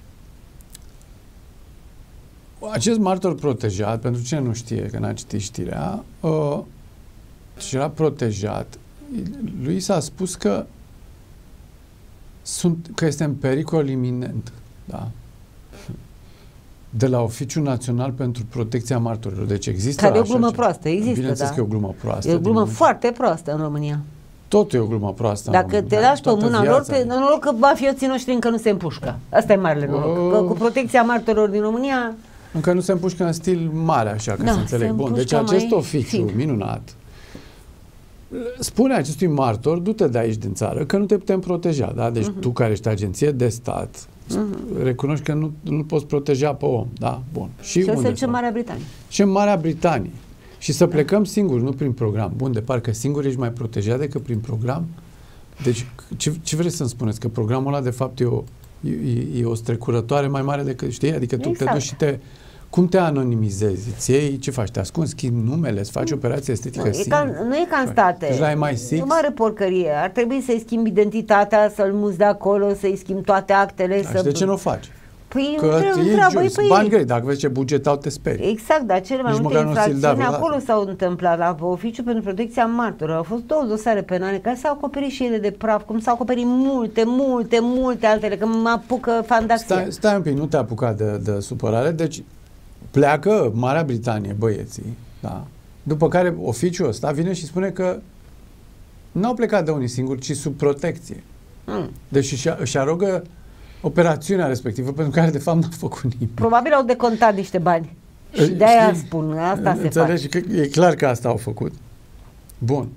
Acest martor protejat, pentru cine nu știe, că n-a citit știrea, uh, și era protejat, lui s-a spus că sunt, că este în pericol iminent, da? De la Oficiul Național pentru Protecția Martorilor. Deci există Care e o așa glumă ceva. proastă, există, Bineînțeles da. că e o glumă proastă. E o glumă din- foarte proastă în România. Tot e o glumă proastă. în Dacă te România, lași pe toată mâna lor, viața. te, noroc că mafioții noștri încă nu se împușcă. Asta e marele noroc. Că cu protecția martorilor din România, Încă nu se împușcă în stil mare, așa, ca Da, să înțeleg. se Bun, deci împușcă acest mai oficiu fin. minunat spune acestui martor, du-te de aici din țară, că nu te putem proteja, da? Deci uh-huh. tu care ești agenție de stat, uh-huh. recunoști că nu, nu poți proteja pe om, da? Bun. Și, și o unde să duce să- Marea Britanie. Și în Marea Britanie. Și să plecăm singuri, nu prin program. Bun, de parcă singur ești mai protejat decât prin program. Deci, ce, ce vreți să-mi spuneți? Că programul ăla, de fapt, e o, e, e o strecurătoare mai mare decât, știi? Adică tu Exact. te duci și te Cum te anonimizezi? Îți iei, ce faci? Te ascunzi, schimbi numele, îți faci operație estetică nu, e ca, nu e ca în state. Deci la M I șase? E o mare porcărie. Ar trebui să-i schimbi identitatea, să-l muți de acolo, să-i schimbi toate actele. Da, să... Și de ce nu o faci? Păi că întreabă, e bani grei, dacă vezi ce buget au, te sperii. Exact, dar cele mai Nici multe infracțiuni acolo s-au întâmplat la Oficiul pentru Protecția Martorilor. Au fost două dosare penale care s-au acoperit și ele de praf, cum s-au acoperit multe, multe, multe altele, că mă apucă fandaxia. Stai, stai un pic, nu te apuca de, de supărare, deci pleacă Marea Britanie, băieții, da? După care oficiul ăsta vine și spune că n-au plecat de unii singuri, ci sub protecție. Mm. Deci își, își arogă operațiunea respectivă pentru care de fapt n-a făcut nimic. Probabil au decontat niște bani. Și de-aia spun, asta se înțelegi face. Că e clar că asta au făcut. Bun.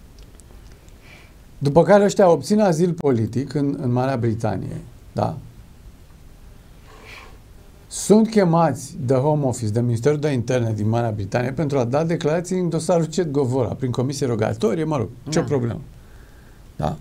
După care ăștia obțin azil politic în, în Marea Britanie, da? Sunt chemați de Home Office, de Ministerul de Interne din Marea Britanie pentru a da declarații în dosarul Cet Govora, prin comisie rogatorie, mă rog, ce da. problemă. Da?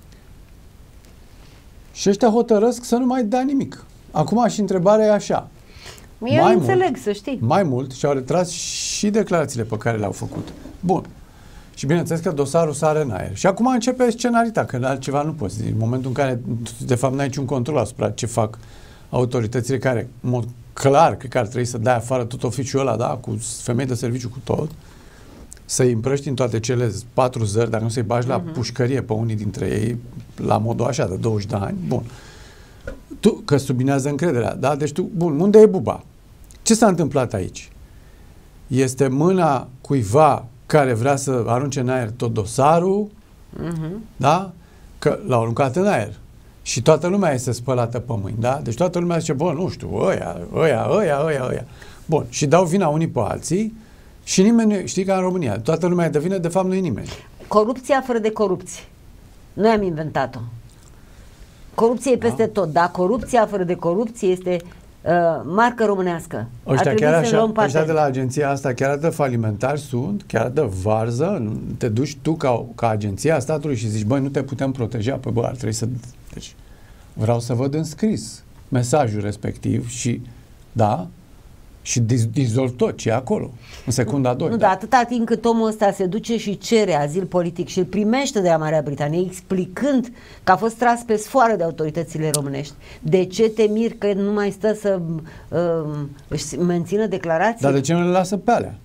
Și ăștia hotărăsc să nu mai dea nimic. Acum și întrebarea e așa. Eu mai înțeleg, mult, să știi. Mai mult și-au retras și declarațiile pe care le-au făcut. Bun. Și bineînțeles că dosarul sare în aer. Și acum începe scenarita, că altceva nu poți. În momentul în care, de fapt, n-ai niciun control asupra ce fac autoritățile care, în mod clar, cred că ar trebui să dea afară tot oficiul ăla, da, cu femei de serviciu, cu tot, să-i împrăști în toate cele patru zări, dar nu să-i bagi uh-huh. la pușcărie pe unii dintre ei, la modul așa, de douăzeci de ani. Bun. Tu, că subminează încrederea, da? Deci tu, bun, unde e buba? Ce s-a întâmplat aici? Este mâna cuiva care vrea să arunce în aer tot dosarul, uh-huh. da? Că l-au aruncat în aer. Și toată lumea este spălată pe mâini, da? Deci toată lumea zice, bă, nu știu, ăia, ăia, ăia, ăia, ăia. Bun, și dau vina unii pe alții și nimeni, știi că în România, toată lumea de vină, de fapt nu e nimeni. Corupția fără de corupție. Noi am inventat-o. Corupție e peste da. tot, dar corupția fără de corupție este uh, marcă românească. Ăștia chiar așa, ăștia de la agenția asta chiar de falimentari sunt, chiar de varză, te duci tu ca, ca agenția statului și zici, băi, nu te putem proteja, păi bă, ar trebui să... Deci, vreau să văd în scris mesajul respectiv și, da, și dizolv tot ce e acolo, în secunda doi. Nu, da. dar atâta timp cât omul ăsta se duce și cere azil politic și îl primește de la Marea Britanie, explicând că a fost tras pe sfoară de autoritățile românești, de ce te miri că nu mai stă să uh, își mențină declarații? Dar de ce nu le lasă pe alea?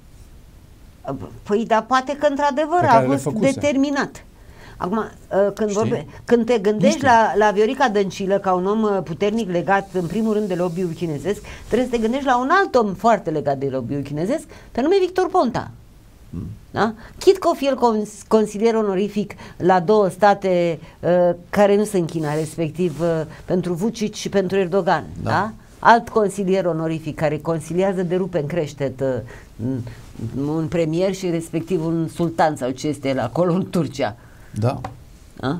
Păi, dar poate că într-adevăr a fost determinat. Acum, când, vorbe, când te gândești la, la Viorica Dăncilă ca un om puternic legat în primul rând de lobby-ul chinezesc, trebuie să te gândești la un alt om foarte legat de lobby-ul chinezesc, pe nume Victor Ponta. Mm. Da? Chit că o fi el cons consilier onorific la două state uh, care nu sunt China, respectiv uh, pentru Vucic și pentru Erdogan. Da. Da? Alt consilier onorific care consiliază de rupe în creștet uh, un premier și respectiv un sultan sau ce este el acolo în Turcia. Da. A?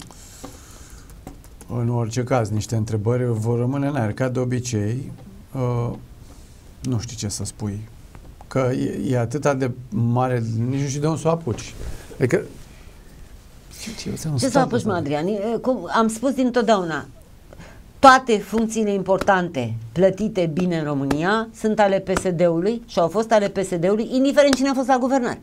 În orice caz, niște întrebări vor rămâne în aer. Ca de obicei, uh, nu știu ce să spui. Că e, e atâta de mare, nici nu știu de unde să o apuci. Adică... Ce să apuci, mă, Adrian? Cum am spus dintotdeauna, toate funcțiile importante plătite bine în România sunt ale P S D-ului și au fost ale P S D-ului, indiferent cine a fost la guvernare.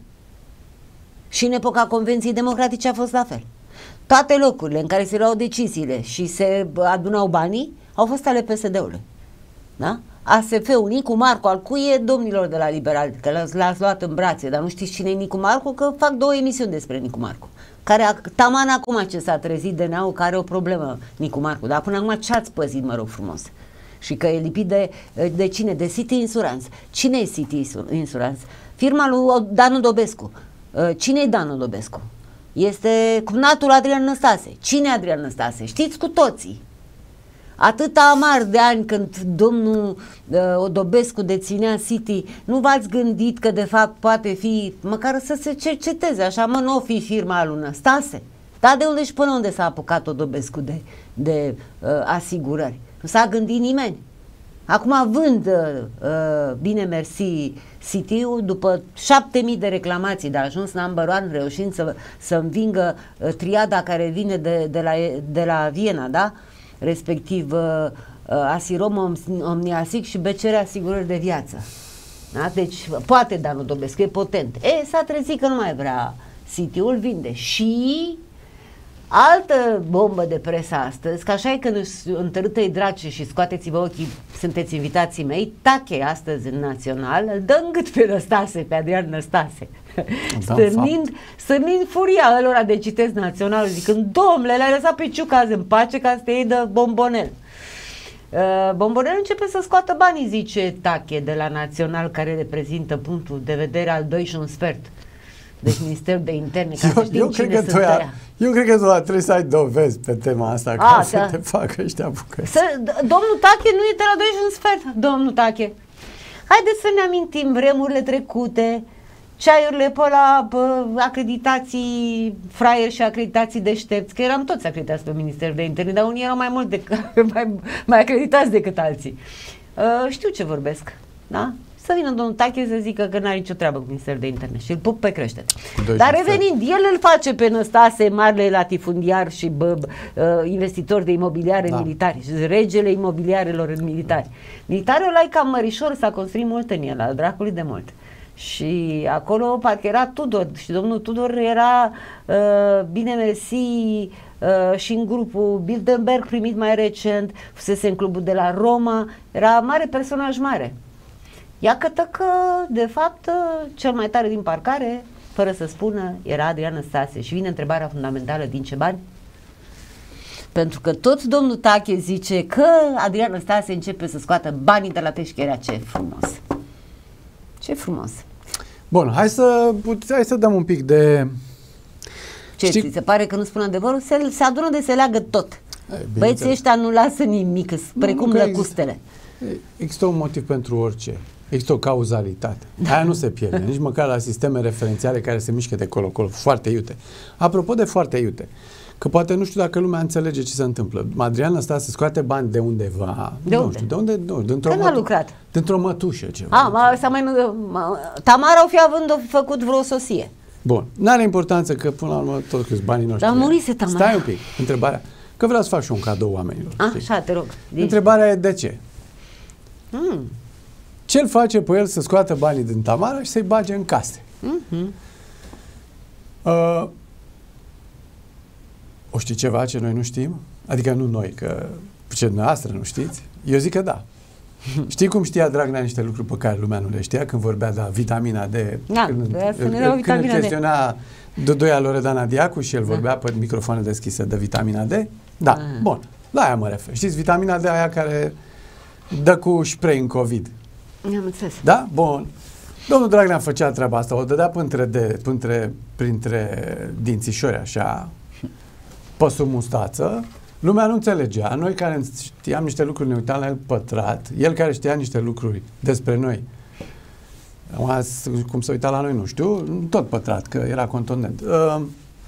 Și în epoca Convenției Democratice a fost la fel. Toate locurile în care se luau deciziile și se adunau banii au fost ale P S D-ului. Da? A S F-ul Nicu Marcu, al cui e domnilor de la Liberali, că l-ați luat în brațe, dar nu știți cine e Nicu Marcu, că fac două emisiuni despre Nicu Marcu. Care, taman acum ce s-a trezit D N A-ul, care are o problemă Nicu Marcu, dar până acum ce ați păzit, mă rog frumos? Și că e lipit de, de cine? De City Insurance. Cine e City Insurance? Firma lui Danu Dobescu. Cine e Danu Dobescu? Este cumnatul Adrian Năstase. Cine e Adrian Năstase? Știți cu toții. Atâta amar de ani când domnul uh, Dobescu deținea City, nu v-ați gândit că de fapt poate fi, măcar să se cerceteze așa, mă, nu o fi firma lui Năstase? Dar de unde și până unde s-a apucat-o Dobescu de, de uh, asigurări? Nu s-a gândit nimeni. Acum vând, uh, bine mersi, City-ul, după șapte mii de reclamații de a ajuns number one, reușind să, să învingă uh, triada care vine de, de, la, de la Viena, da? Respectiv uh, uh, Asirom, Omniasic și B C R Asigurări de Viață. Da? Deci poate Danu Dobescu, e potent. E, s-a trezit că nu mai vrea City-ul, vinde. Și altă bombă de presă astăzi, că așa e când întărâtă-i drace și scoateți-vă ochii, sunteți invitații mei, Tache astăzi în Național, îl dă în gât pe Năstase, pe Adrian Năstase. Da, stârnind, stârnind furia ălora de citesc Național, zicând, domnule, le-ai lăsat pe Ciucă azi în pace ca să te iei de bombonel. Uh, Bombonel începe să scoată banii, zice Tache, de la Național, care reprezintă punctul de vedere al doi și un sfert. Deci Ministerul de Interne, ca eu, să știm eu cine cred că sunt tu ăia. Eu cred că tu trebuie să ai dovezi pe tema asta, ca A, să da. te facă ăștia bucăți. Să, domnul Tache nu e de la doi și un sfert, domnul Tache. Haideți să ne amintim vremurile trecute, ceaiurile pe la pe acreditații fraieri și acreditații deștepți, că eram toți acreditați pe Ministerul de Interne, dar unii erau mai mult decât, mai, mai acreditați decât alții. Uh, știu ce vorbesc, da? Să vină domnul Tache să zică că n-are nicio treabă cu Ministerul de Interne și îl pup pe creștere. Dar revenind, el îl face pe Năstase, marele latifundiar și bă, bă, investitor de imobiliare da. militari, regele imobiliarelor în militari. Militarul ăla e cam mărișor, s-a construit mult în el, al dracului de mult. Și acolo parcă era Tudor și domnul Tudor era, uh, bine mersi, uh, și în grupul Bilderberg primit mai recent, fusese în clubul de la Roma, era mare personaj mare. Iată că, de fapt, cel mai tare din parcare, fără să spună, era Adrian Năstase. Și vine întrebarea fundamentală, din ce bani? Pentru că tot domnul Tache zice că Adrian Năstase începe să scoată banii de la peșcherea. Ce frumos! Ce frumos! Bun, hai să, hai să dăm un pic de... Ce, știi? Ți se pare că nu spun adevărul? Se, se adună de se leagă tot. Băieții ăștia nu lasă nimic, precum lăcustele. Există, există un motiv pentru orice. Există o cauzalitate. Aia nu se pierde, nici măcar la sisteme referențiale care se mișcă de colo-colo, foarte iute. Apropo de foarte iute, că poate nu știu dacă lumea înțelege ce se întâmplă. Adrian Năstase scoate bani de undeva. De nu unde? știu, de unde? Nu, dintr-o că n-a lucrat. Dintr-o mătușă ceva. A, ma, s-a mai, ma, Tamara o fi având o fi făcut vreo sosie. Bun, n-are importanță că până la urmă tot câți banii noștri. Dar murise Tamara. Stai un pic, întrebarea. Că vreau să fac și un cadou oamenilor. A, așa, te rog. Deci. Întrebarea e de ce? Hmm. Ce-l face pe el să scoată banii din Tamara și să-i bage în case? Mm-hmm. Uh, o știi ceva ce noi nu știm? Adică nu noi, că ce dumneavoastră nu știți? Eu zic că da. Știi cum știa Dragnea niște lucruri pe care lumea nu le știa când vorbea de vitamina D? Da, când, să ne dau vitamina când chestiona Dodoia Loredana Diacu și el vorbea da. pe microfoane deschise de vitamina D? Da, ah. Bun. La aia mă refer. Știți, vitamina D aia care dă cu spray în COVID. Am înțeles. Da? Bun. Domnul Dragnea făcea treaba asta, o dădea printre, de, printre, printre dințișori, așa, pe sub mustață. Lumea nu înțelegea. Noi care știam niște lucruri, ne uitam la el pătrat. El care știa niște lucruri despre noi. Cum se uita la noi, nu știu. Tot pătrat, că era contundent. Uh,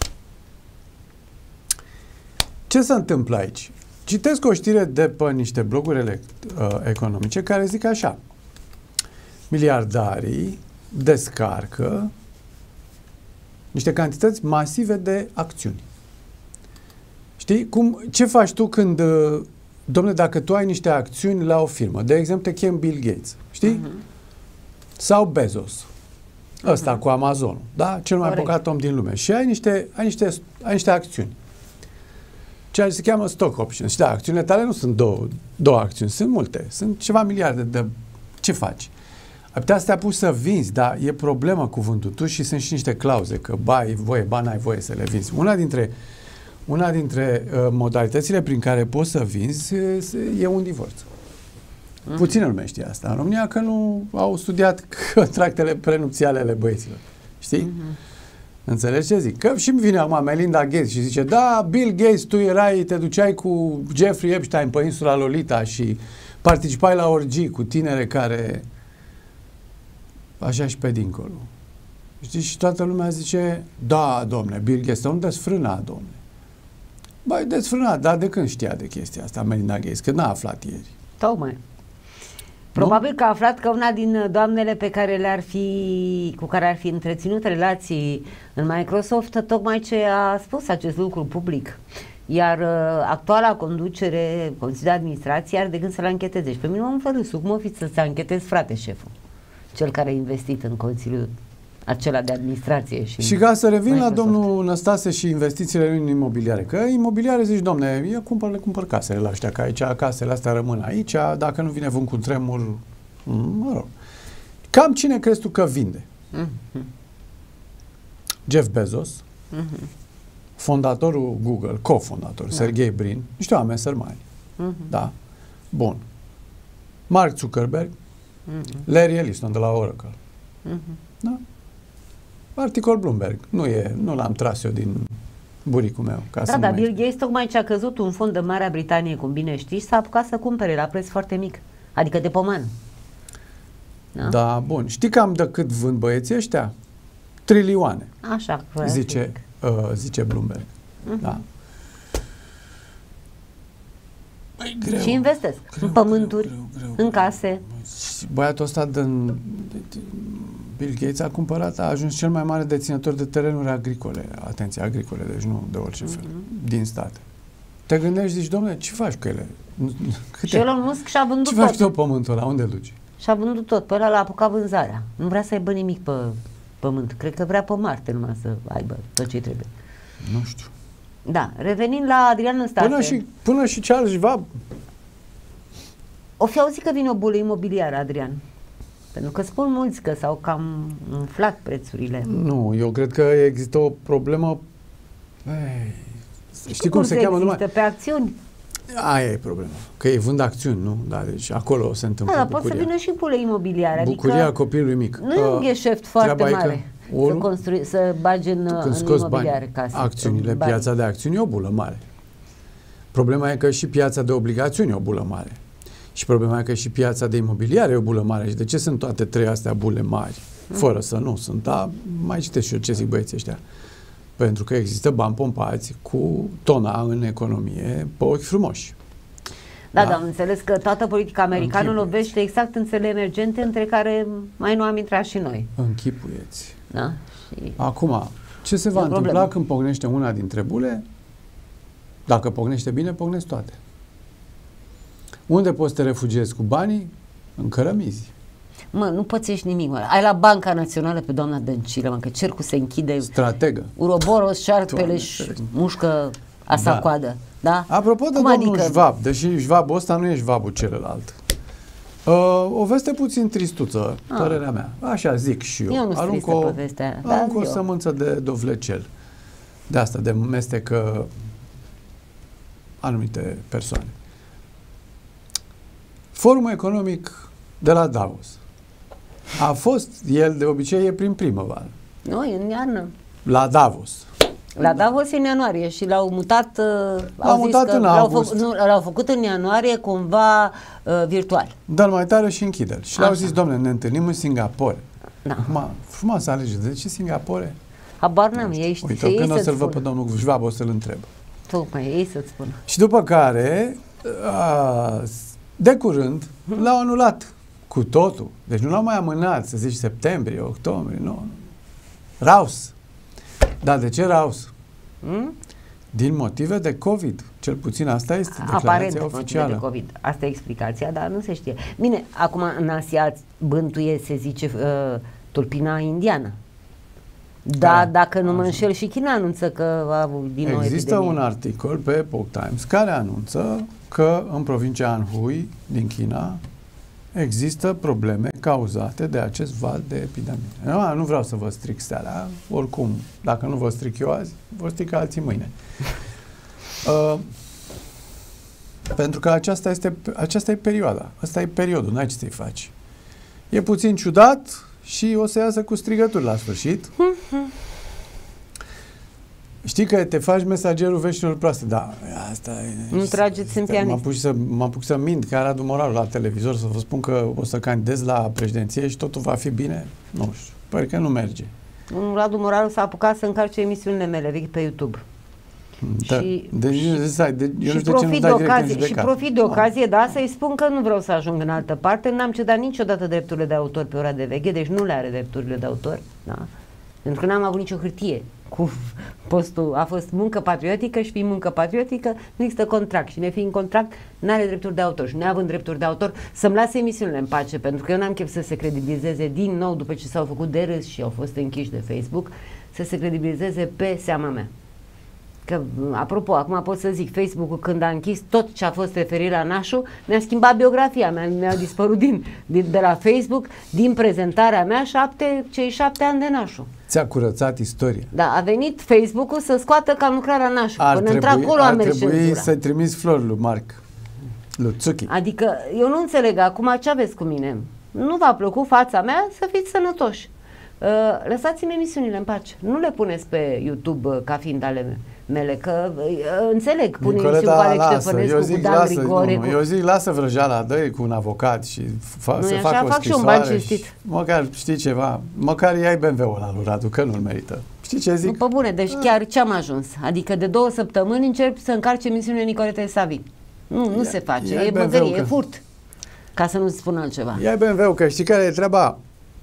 ce se întâmplă aici? Citesc o știre de pe niște bloguri elect, uh, economice care zic așa. Miliardarii descarcă niște cantități masive de acțiuni. Știi? Cum, ce faci tu când, uh, dom'le, dacă tu ai niște acțiuni la o firmă, de exemplu te chem Bill Gates, știi? Uh-huh. Sau Bezos, ăsta uh-huh. cu Amazon, da? Cel mai Corect. bogat om din lume. Și ai niște, ai niște, ai niște acțiuni. Ceea ce se cheamă stock options. Și da, acțiunile tale nu sunt două, două acțiuni, sunt multe. Sunt ceva miliarde de... Ce faci? Ai putea să te apuci să vinzi, dar e problemă cu vântul tu și sunt și niște clauze, că ba ai voie, ba n-ai voie să le vinzi. Una dintre, una dintre uh, modalitățile prin care poți să vinzi e, e un divorț. Mm-hmm. Puțină lume știe asta în România, că nu au studiat contractele prenupțiale ale băieților. Știi? Mm-hmm. Înțelegi ce zic? Că și vine acum Melinda Gates și zice, da, Bill Gates, tu erai, te duceai cu Jeffrey Epstein pe insula Lolita și participai la orgii cu tinere care așa și pe dincolo. Știi? Și toată lumea zice, da, domne, Bill Gates, nu desfrâna, domne. Băi, desfrâna, dar de când știa de chestia asta Melinda Gates? Că n-a aflat ieri. Tocmai. Probabil nu? Că a aflat că una din doamnele pe care le-ar fi, cu care ar fi întreținut relații în Microsoft, tocmai ce a spus acest lucru public. Iar uh, actuala conducere, Consiliul de Administrație, are de gând să-l ancheteze. Și pe mine mă înfărâsul, cum o fi să-ți anchetezi, frate, șeful? cel care a investit în Consiliul acela de administrație. Și, și ca să revin Microsoft. la domnul Năstase și investițiile lui în imobiliare, că imobiliare zici, domne, eu cumpăr, le cumpăr casele la ăștia, că aici casele astea rămân aici, dacă nu vine vânt cu tremur, mă rog. Cam cine crezi tu că vinde? Mm-hmm. Jeff Bezos, Mm-hmm. fondatorul Google, cofondator, da. Sergey Brin, niște oameni sărmani. Mm-hmm. Da? Bun. Mark Zuckerberg, Mm-hmm. Larry Ellison de la Oracle. Mm-hmm. Da? Articol Bloomberg. Nu e, nu l-am tras eu din buricul meu. Ca Da, să dar nu Bill mai... Gates tocmai ce a căzut un fond de Marea Britanie, cum bine știi, s-a apucat să cumpere la preț foarte mic. Adică de pomană. Da? Da, bun. Știi cam de cât vând băieții ăștia? Trilioane, Așa. zice, uh, zice Bloomberg. Mm-hmm. Da. Băi, greu, Și investesc greu, în pământuri, greu, greu, greu, în case. Și băiatul ăsta din Bill Gates a cumpărat, a ajuns cel mai mare deținător de terenuri agricole. Atenție, agricole, deci nu de orice fel, mm-hmm. din state. Te gândești, zici, domnule, ce faci cu ele? Câte? Și Elon Musk și-a vândut Ce tot. faci tu pământul ăla? Unde duci? Și-a vândut tot. Pe ăla l-a apucat vânzarea. Nu vrea să aibă nimic pe pământ. Cred că vrea pe Marte numai să aibă tot ce trebuie. Nu știu. Da, revenind la Adrian Năstase. Până și, până și Charles Schwab. O fi auzit că vine o bulă imobiliară, Adrian. Pentru că spun mulți că s-au cam umflat prețurile. Nu, eu cred că există o problemă. Ei, știi cum se cheamă numai? Pe acțiuni. Aia e problema. Că ei vând acțiuni, nu? Da, deci acolo se întâmplă Da, dar bucuria. pot să vină și bule imobiliare. Bucuria adică copilului mic. nu e un gheșeft foarte mare o, să, construi, să bagi în, în imobiliare case. Acțiunile, piața de acțiuni e o bulă mare. Problema e că și piața de obligațiuni e o bulă mare. Și problema e că și piața de imobiliare e o bulă mare. Și de ce sunt toate trei astea bule mari? Fără să nu sunt, dar mai citesc și eu ce zic băieții ăștia. Pentru că există bani pompați cu tona în economie pe ochi frumoși. Da, da, da, am înțeles că toată politica americană lovește exact în țările emergente, între care mai nu am intrat și noi. Închipuieți. Da? Și acum, ce se va întâmpla problemă. Când pocnește una dintre bule? Dacă pocnește bine, pocnesc toate. Unde poți să te refugiezi cu banii? În cărămizi. Mă, nu pățești nimic, mă. Ai la Banca Națională pe doamna Dăncilă, mă, că cercul se închide. Strategă. Uroboros, șarpele și mușcă asa da. coadă. Da? Apropo de Cum domnul adică? Schwab, deși Schwabul ăsta nu e Schwabul celălalt. Uh, o veste puțin tristuță, ah. părerea mea. Așa zic și eu. Eu nu arunc o, o, da, arunc o sămânță de dovlecel. De asta, de mestecă anumite persoane. Forumul economic de la Davos. A fost, el de obicei e prin primăvară. Nu, e în iarnă. La Davos. La Davos e în ianuarie și l-au mutat, uh, l-au mutat în l-au, august. fă, nu, l-au făcut în ianuarie cumva uh, virtual. Dar mai tare și închide-l. Și le-au zis, domnule, ne întâlnim în Singapore. Da. Acum, frumoasă alegere. De ce Singapore? Habar n-am, ei știu. Uite, când o să-l văd pe domnul Schwab, o să-l întreb. Tocmai, ei să-ți spună. Și după care, a, de curând, hmm. l-au anulat cu totul. Deci nu l-au mai amânat, să zici septembrie, octombrie, nu. Raus. Dar de ce raus? Hmm? Din motive de COVID. Cel puțin asta este declarația Aparent, oficială. De COVID. Asta e explicația, dar nu se știe. Bine, acum în Asia bântuie, se zice, uh, tulpina indiană. Da, da, dacă nu mă înșel, și China anunță că a avut din nou Există epidemie. un articol pe Epoch Times care anunță că în provincia Anhui din China există probleme cauzate de acest val de epidemie. Nu, nu vreau să vă stric seara, oricum, dacă nu vă stric eu azi, vă stric alții mâine. uh, pentru că aceasta este, aceasta e perioada. Asta e periodul, n-ai ce să-i faci. E puțin ciudat și o să iasă cu strigături la sfârșit. Știi că te faci mesagerul veștilor proaste. Da, asta e... Nu trageți în pianist. M-am pus să, m-am pus să mint ca Radu Moraru la televizor să vă spun că o să candidez la președinție și totul va fi bine. Nu știu, pare că nu merge. Radu Moraru s-a apucat să încarce emisiunile mele vechi pe YouTube. Da. Și, deci, și, stai, de, eu și, nu știu ce nu dai ocazie, direct și profit de ocazie, da, să-i spun că nu vreau să ajung în altă parte. N-am cedat niciodată drepturile de autor pe ora de veche, deci nu le are drepturile de autor, da? Pentru că n-am avut nicio hârtie cu postul, a fost muncă patriotică și fiind muncă patriotică, nu există contract și nefiind contract, nu are drepturi de autor și neavând drepturi de autor, să-mi lase emisiunile în pace, pentru că eu n-am chef să se credibilizeze din nou după ce s-au făcut de râs și au fost închiși de Facebook, să se credibilizeze pe seama mea. Că, apropo, acum pot să zic, Facebook-ul când a închis tot ce a fost referire la Nașu, mi-a schimbat biografia mea, mi-a dispărut din, din, de la Facebook, din prezentarea mea, șapte, cei șapte ani de Nașu. Ți-a curățat istoria. Da, a venit Facebook-ul să scoată că am lucrat la Nașu. Ar Până trebui, într-acolo ar am mers trebui cenzura. să trimiți flori lui Marc, lui Tsuki. Adică, eu nu înțeleg acum ce aveți cu mine. Nu v-a plăcut fața mea, să fiți sănătoși. Uh, lăsați-mi emisiunile în pace. Nu le puneți pe YouTube uh, ca fiind ale mele. mele, că uh, înțeleg, pune emisiuni cu Alex Ștefănescu, cu Dan lasă, Grigore. Nu, cu... Eu zic, lasă vrăjeala, dă-i cu un avocat și fa, Nu să e facă așa, o fac și un ban scrisoare. cinstit. Măcar, știi ceva, măcar iai B M W-ul ăla lui Radu, că nu-l merită. Știi ce zic? Nu, pe bune, deci chiar ce-am ajuns? Adică de două săptămâni încerc să încarce emisiunile Nicoleta Savin. Nu, nu Ia, se face, ia e B M W-ul băgărie, că... e furt. Ca să nu spun altceva. Ia B M W-ul, că știi care e treaba?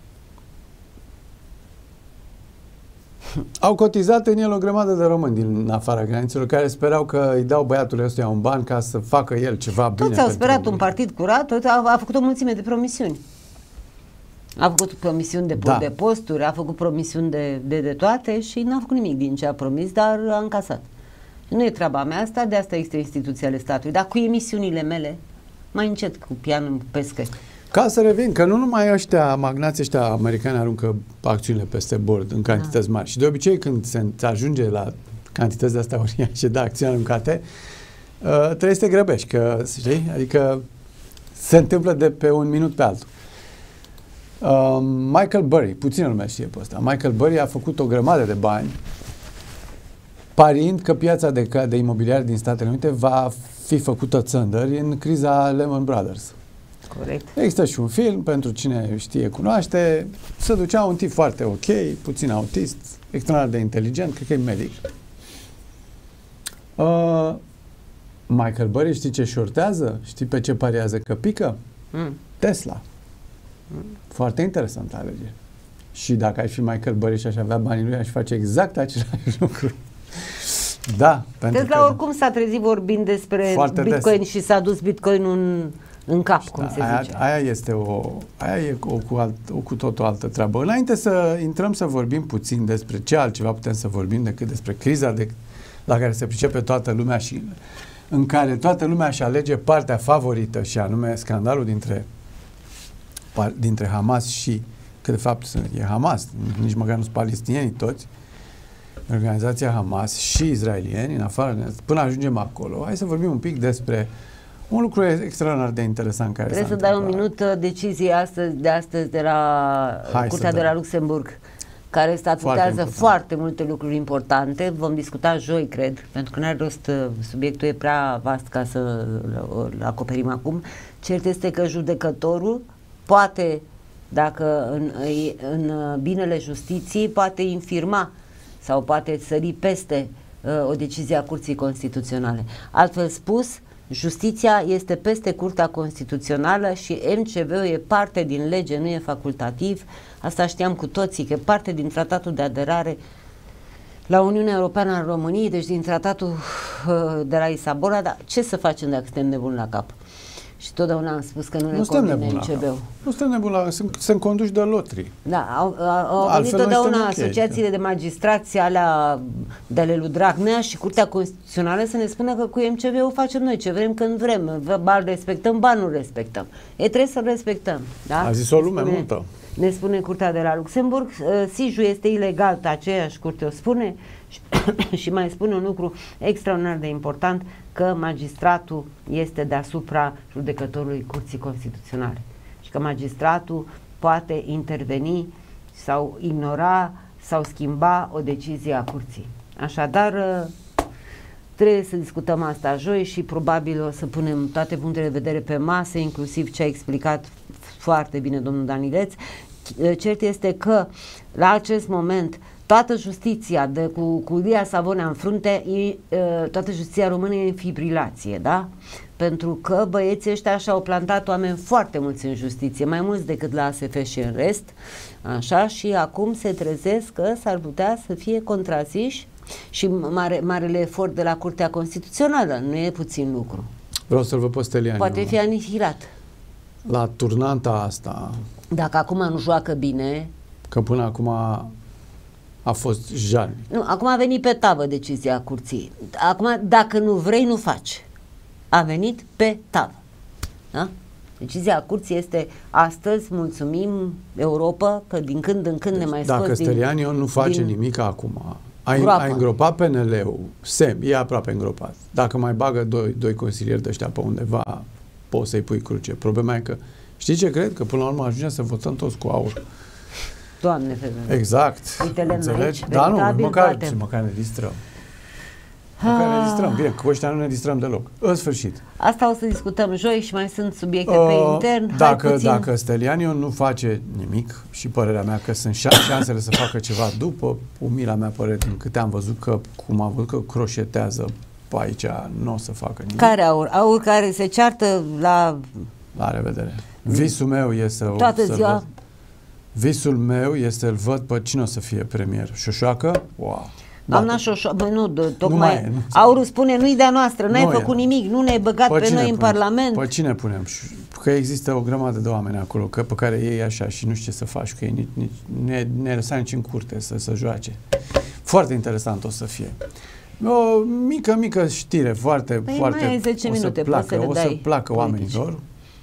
Au cotizat în el o grămadă de români din afara granițelor care sperau că îi dau băiatului ăstuia un ban ca să facă el ceva bine. Toți au sperat pentru... un partid curat, tot a, a făcut o mulțime de promisiuni. A făcut promisiuni de, Da. de posturi, a făcut promisiuni de, de, de toate și n-a făcut nimic din ce a promis, dar a încasat. Nu e treaba mea asta, de asta există instituția ale statului, dar cu emisiunile mele, mai încet cu pianul pe scări. Ca să revin, că nu numai ăștia, magnații ăștia americani aruncă acțiunile peste bord în cantități da. mari. Și de obicei când se ajunge la cantități de astea uriașe de acțiuni aruncate, uh, trebuie să te grăbești, că, știi? Adică se întâmplă de pe un minut pe altul. Uh, Michael Burry, puțin lume știe pe ăsta, Michael Burry a făcut o grămadă de bani parind că piața de, de imobiliar din Statele Unite va fi făcută țândări în criza Lehman Brothers. Corect. Există și un film, pentru cine știe, cunoaște, se ducea un tip foarte ok, puțin autist, extraordinar de inteligent, cred că e medic. Uh, Michael Burry, știi ce șortează? Știi pe ce pariază că pică? Mm. Tesla. Mm. Foarte interesant alegere. Și dacă aș fi Michael Burry și aș avea banii lui, aș face exact același lucru. Da. Pentru Tesla că oricum s-a trezit vorbind despre Bitcoin des. Și s-a dus Bitcoin-ul în, în cap, cum da, se aia, zice. Aia este o, aia e o cu, alt, o cu tot o altă treabă. Înainte să intrăm să vorbim puțin despre ce altceva putem să vorbim decât despre criza de, la care se pricepe toată lumea și în care toată lumea își alege partea favorită și anume scandalul dintre, dintre Hamas și, că de fapt e Hamas, nici măcar nu sunt palestinieni toți, organizația Hamas și izraelieni, în afară, până ajungem acolo, hai să vorbim un pic despre un lucru extraordinar de interesant care Trebuie să dai un minut decizie astăzi, de astăzi de la hai Curtea de la Luxemburg, care statutează foarte, foarte multe lucruri importante. Vom discuta joi, cred, pentru că nu are rost, subiectul e prea vast ca să îl acoperim acum. Cert este că judecătorul poate, dacă în, în binele justiției, poate infirma sau poate sări peste uh, o decizie a Curții Constituționale. Altfel spus, justiția este peste Curtea Constituțională și M C V-ul e parte din lege, nu e facultativ. Asta știam cu toții, că e parte din tratatul de aderare la Uniunea Europeană a României, deci din tratatul uh, de la Lisabona, dar ce să facem dacă suntem nebuni la cap? Și totdeauna am spus că nu ne nu convine M C V-ul. Nu suntem nebuni la sunt, sunt conduși de lotri. Da, au, au, au venit totdeauna asociațiile okay. de magistrați alea de ale lui Dragnea și Curtea Constituțională să ne spună că cu M C V-ul facem noi ce vrem când vrem. Ba respectăm, ba nu respectăm. E trebuie să-l respectăm. Da? A zis o lume spune, multă. Ne spune Curtea de la Luxemburg, Sijul este ilegal, aceeași curte o spune și, și mai spune un lucru extraordinar de important, că magistratul este deasupra judecătorului Curții Constituționale și că magistratul poate interveni sau ignora sau schimba o decizie a Curții. Așadar, trebuie să discutăm asta joi și probabil o să punem toate punctele de vedere pe masă, inclusiv ce a explicat foarte bine domnul Danileț. Cert este că la acest moment toată justiția de, cu, cu Lia Savonea în frunte, e, toată justiția română e în fibrilație, da? Pentru că băieții ăștia și-au plantat oameni foarte mulți în justiție, mai mulți decât la A S F și în rest, așa, și acum se trezesc că s-ar putea să fie contraziși și mare, marele efort de la Curtea Constituțională, nu e puțin lucru. Vreau să-l văd pe Steliani. Poate fi anihilat. La turnanta asta... Dacă acum nu joacă bine... Că până acum a fost jalnic. Nu, acum a venit pe tavă decizia curții. Acum, dacă nu vrei, nu faci. A venit pe tavă. Da? Decizia curții este astăzi, mulțumim Europa, că din când în când deci, ne mai scos dacă Steliani nu face nimic acum, ai, ai îngropat P N L-ul, Sem, e aproape îngropat. Dacă mai bagă doi, doi consilieri de ăștia pe undeva, poți să-i pui cruce. Problema e că, știi ce cred? Că până la urmă ajungem să votăm toți cu aur. Doamne femeie. Exact. Uite-le înțelegi? Da, nu, măcar, măcar ne distrăm. Măcar ne distrăm. Bine, cu ăștia nu ne distrăm deloc. În sfârșit. Asta o să discutăm joi și mai sunt subiecte uh, pe intern. Dacă, dacă Stelianiu nu face nimic, și părerea mea că sunt șansele să facă ceva după, umila mea părere, din câte am văzut că, cum am văzut că croșetează pe aici, nu o să facă nimic. Care aur? Aur care se ceartă la... La revedere. Visul meu e să... Toată să ziua... Văd, visul meu este să-l văd pe cine o să fie premier. Șoșoacă? Wow. Doamna Șoșoacă, nu, tocmai nu nu Aurul spune, nu-i de-a noastră, n-ai făcut e. nimic, nu ne-ai băgat pe, pe noi în punem? Parlament. Pe cine punem? Că există o grămadă de oameni acolo, că pe care ei așa și nu știu ce să faci cu ei, nici, nici, ne, ne lăsa nici în curte să, să joace. Foarte interesant o să fie. O mică, mică știre, foarte, păi foarte... Mai ai zece o minute, să placă, să o să placă politici. oamenilor.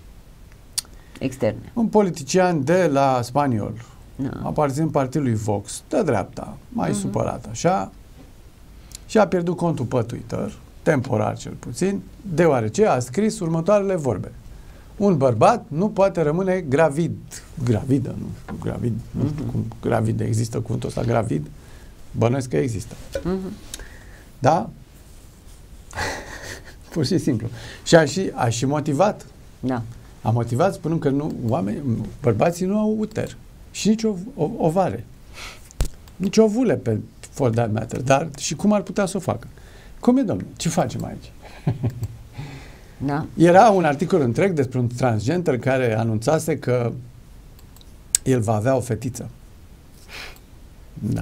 Externe. Un politician de la Spaniol, no. aparțin partidului Vox, de dreapta, mai uh-huh. supărat așa, și a pierdut contul pe Twitter, temporar cel puțin, deoarece a scris următoarele vorbe. Un bărbat nu poate rămâne gravid. Gravidă, nu? Gravid, uh-huh. nu știu cum gravid, există cuvântul ăsta, gravid? Bănuiesc că există. Uh-huh. Da? Pur și simplu. Și a și, a și motivat. Da. A motivat spunând că nu, oameni, bărbații nu au uter și nici o, o, ovare. Nici ovule pe for that matter. Dar și cum ar putea să o facă? Cum e, domnule? Ce facem aici? Da. Era un articol întreg despre un transgender care anunțase că el va avea o fetiță. Da.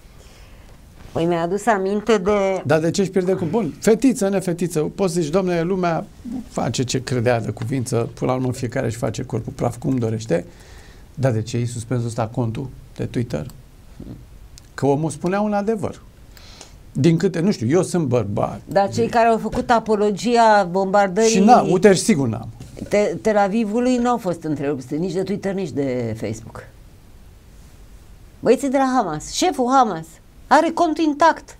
Păi mi-a adus aminte de... Dar de ce își pierde cu bun? Fetiță, nefetiță. Poți să zici, domnule, lumea face ce credea de cuvință, până la urmă fiecare își face corpul praf cum dorește. Dar de ce îi suspenză ăsta contul de Twitter? Că omul spunea un adevăr. Din câte, nu știu, eu sunt bărbat. Dar cei care au făcut apologia bombardării... Și n-am, uite, sigur n-am. Te Tel Avivului nu au fost întrerupți nici de Twitter, nici de Facebook. Băieții de la Hamas, șeful Hamas, are contul intact,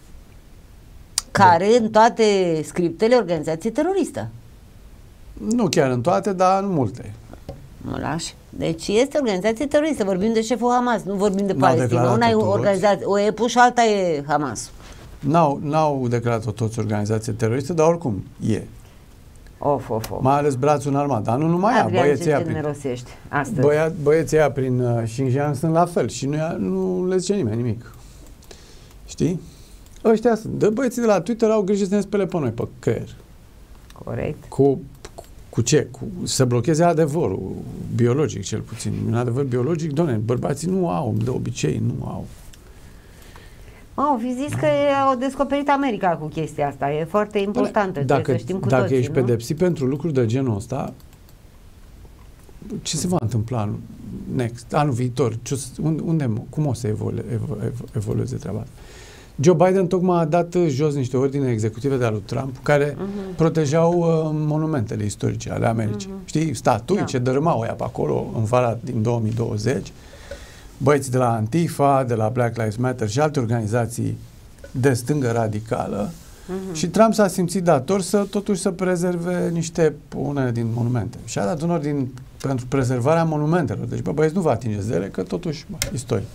care de. în toate scriptele organizație teroristă. Nu chiar în toate, dar în multe. Mă lași. Deci este organizație teroristă, vorbim de șeful Hamas, nu vorbim de Palestina. Una e organizație, o E P U și alta e Hamas. N-au, n-au declarat-o toți organizație teroristă, dar oricum e. Of, of, of. Mai ales brațul înarmat, dar nu numai ea, băieții ăia prin, băia, băieții ăia prin uh, Xinjiang sunt la fel și nu, nu le zice nimeni nimic. Știi? Ăștia sunt. De băieții de la Twitter au grijă să ne spele pe noi, pe creier. Corect. Cu, cu, cu ce? Cu, să blocheze adevărul biologic, cel puțin. Un adevăr biologic, doamne, bărbații nu au, de obicei nu au. Au fi zis că au descoperit America cu chestia asta. E foarte importantă. Dacă, să știm cu dacă toții, ești nu? pedepsit pentru lucruri de genul ăsta, ce se va întâmpla anul next, anul viitor? Ce, unde, cum o să evolu, evo, evo, evolueze treaba? Joe Biden tocmai a dat jos niște ordine executive de al lui Trump care uh-huh. protejau uh, monumentele istorice ale Americii. Uh-huh. Știi? Statui, da. Ce dărâmau ăia pe acolo în vara din două mii douăzeci. Băieții de la Antifa, de la Black Lives Matter și alte organizații de stângă radicală. Uh-huh. Și Trump s-a simțit dator să totuși să prezerve niște unele din monumente. Și a dat un ordin pentru prezervarea monumentelor. Deci, bă, băieți, nu vă atingeți de ele, că totuși, bă, istorie.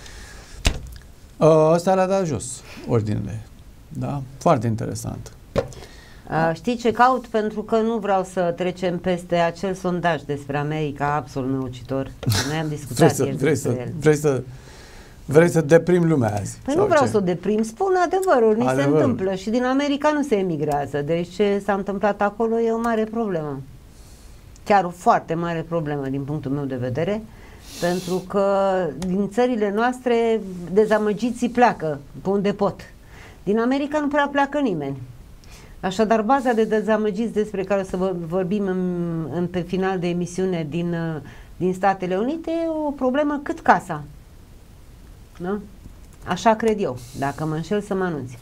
Ăsta le-a dat jos, ordinele. Da? Foarte interesant. Uh, știi ce caut? Pentru că nu vreau să trecem peste acel sondaj despre America absolut năucitor. Noi am discutat vrei ieri să, vrei, despre să, el. vrei să Vrei să deprimi lumea azi? Păi nu vreau ce? să o deprim, spun adevărul, ni adevărul. se întâmplă și din America nu se emigrează, deci ce s-a întâmplat acolo e o mare problemă. Chiar o foarte mare problemă din punctul meu de vedere, pentru că din țările noastre dezamăgiții pleacă pe unde pot. Din America nu prea pleacă nimeni. Așadar, baza de dezamăgiți despre care o să vorbim în, în, pe final de emisiune din, din Statele Unite e o problemă cât casa. Da? Așa cred eu. Dacă mă înșel, să mă anunți.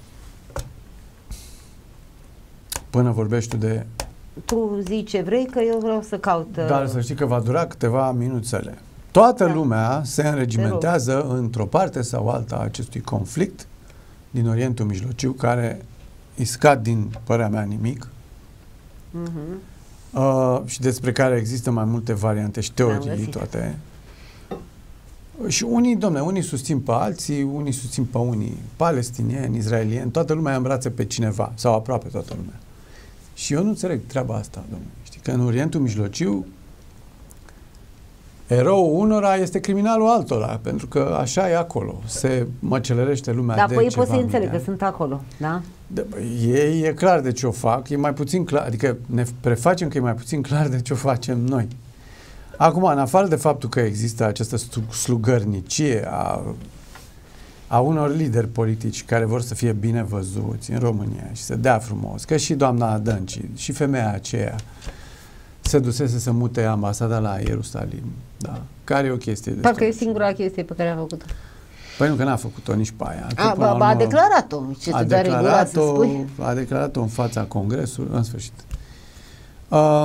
Până vorbești tu de... Tu zici ce vrei, că eu vreau să caut... Dar să știi că va dura câteva minuțele. Toată da. lumea se înregimentează într-o parte sau alta a acestui conflict din Orientul Mijlociu, care îi scad din părerea mea nimic, uh-huh. uh, și despre care există mai multe variante și teorii, toate. Și unii, domne, unii susțin pe alții, unii susțin pe unii, palestinieni, izraelieni, toată lumea îmbrață pe cineva, sau aproape toată lumea. Și eu nu înțeleg treaba asta, domne. Știi că în Orientul Mijlociu eroul unora este criminalul altora, pentru că așa e acolo. Se măcelărește lumea da, de păi ceva poți să înțeleg că sunt acolo, da? De, ei e clar de ce o fac, e mai puțin clar, adică ne prefacem că e mai puțin clar de ce o facem noi. Acum, în afară de faptul că există această slugărnicie a, a unor lideri politici care vor să fie bine văzuți în România și să dea frumos, că și doamna Dănci și femeia aceea se dusese să mute ambasada la Ierusalim, da, care e o chestie... Parcă e singura chestie pe care a făcut-o. Păi nu, că n-a făcut-o nici pe aia. A, ba, ba, a declarat-o. Ce a declarat-o, a declarat-o în fața Congresului, în sfârșit. Uh,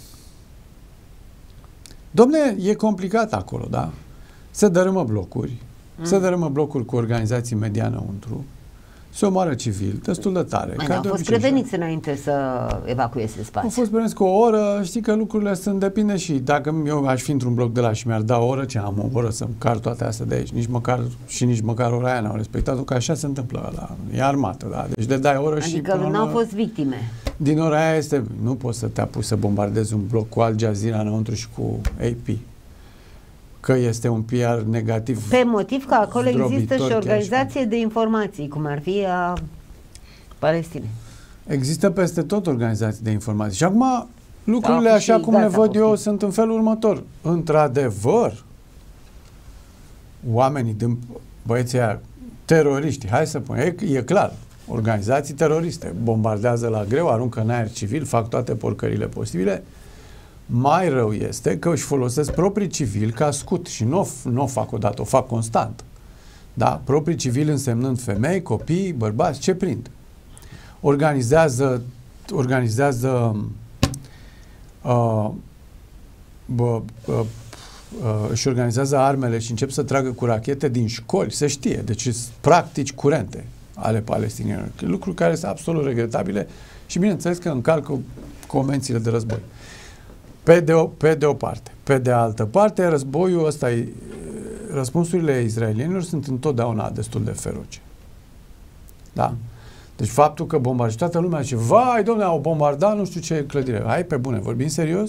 Dom'le, e complicat acolo, da? Se dărâmă blocuri, mm. se dărâmă blocuri cu organizații media înăuntru, se omoară civil, destul de tare. Mai, au fost preveniți înainte să evacueze spațiul. Au fost preveniți cu o oră, știi că lucrurile sunt, depinde și dacă eu aș fi într-un bloc de la și mi-ar da o oră, ce am o oră să-mi car toate astea de aici, nici măcar, și nici măcar ora aia n-au respectat-o, că așa se întâmplă, la, e armată, da? Deci de dai o oră adică și... Adică n-au fost victime. Din ora aia este, nu poți să te apuci să bombardezi un bloc cu Al Jazeera înăuntru și cu A P. Că este un P R negativ. Pe motiv că acolo există și organizație de informații, cum ar fi a Palestinei. Există peste tot organizații de informații. Și acum lucrurile așa cum le văd eu sunt în felul următor. Într-adevăr, oamenii din băieții aia, teroriști, hai să punem, e, e clar, organizații teroriste, bombardează la greu, aruncă în aer civil, fac toate porcările posibile. Mai rău este că își folosesc proprii civili ca scut și nu nu o fac odată, o fac constant. Da? Proprii civili însemnând femei, copii, bărbați, ce prind? Organizează organizează uh, bă, bă, uh, își organizează armele și încep să tragă cu rachete din școli, se știe, deci sunt practici curente ale palestinienilor, lucruri care sunt absolut regretabile și bineînțeles că încalcă convențiile de război. Pe de, o, pe de o parte. Pe de altă parte, războiul ăsta, răspunsurile izraelienilor sunt întotdeauna destul de feroce. Da? Deci faptul că bombardează toată lumea zice, vai, dom'le, au bombardat nu știu ce clădire. Hai, pe bune, vorbim serios?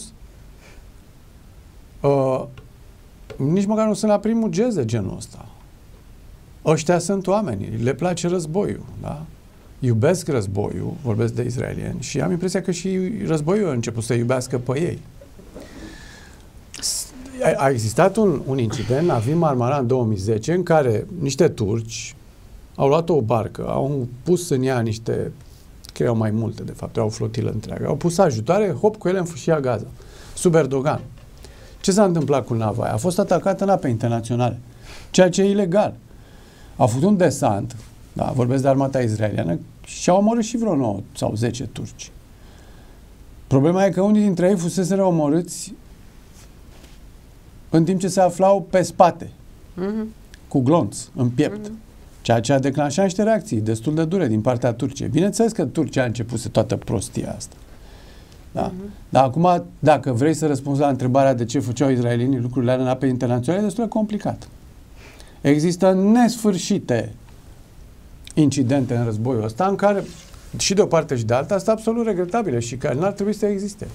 Uh, nici măcar nu sunt la primul gest de genul ăsta. Ăștia sunt oamenii, le place războiul, da? Iubesc războiul, vorbesc de izraelieni, și am impresia că și războiul a început să iubească pe ei. A existat un, un incident, Navim Marmara, în două mii zece, în care niște turci au luat o barcă, au pus în ea niște, cred mai multe, de fapt, au o flotilă întreagă, au pus ajutoare, hop, cu ele în fâșia Gaza, sub Erdogan. Ce s-a întâmplat cu nava aia? A fost atacată în ape internaționale, ceea ce e ilegal. Au făcut un desant, da, vorbesc de armata izraeliană, și au omorât și vreo nouă sau zece turci. Problema e că unii dintre ei fuseseră omorâți în timp ce se aflau pe spate, uh-huh. cu glonț în piept, uh-huh. ceea ce a declanșat niște reacții destul de dure din partea Turciei. Bineînțeles că Turcia a început toată prostia asta. Da? Uh-huh. Dar acum, dacă vrei să răspunzi la întrebarea de ce făceau izraelienii lucrurile în ape internaționale, e destul de complicat. Există nesfârșite incidente în războiul ăsta în care, și de o parte și de alta, sunt absolut regretabile și care n-ar trebui să existe.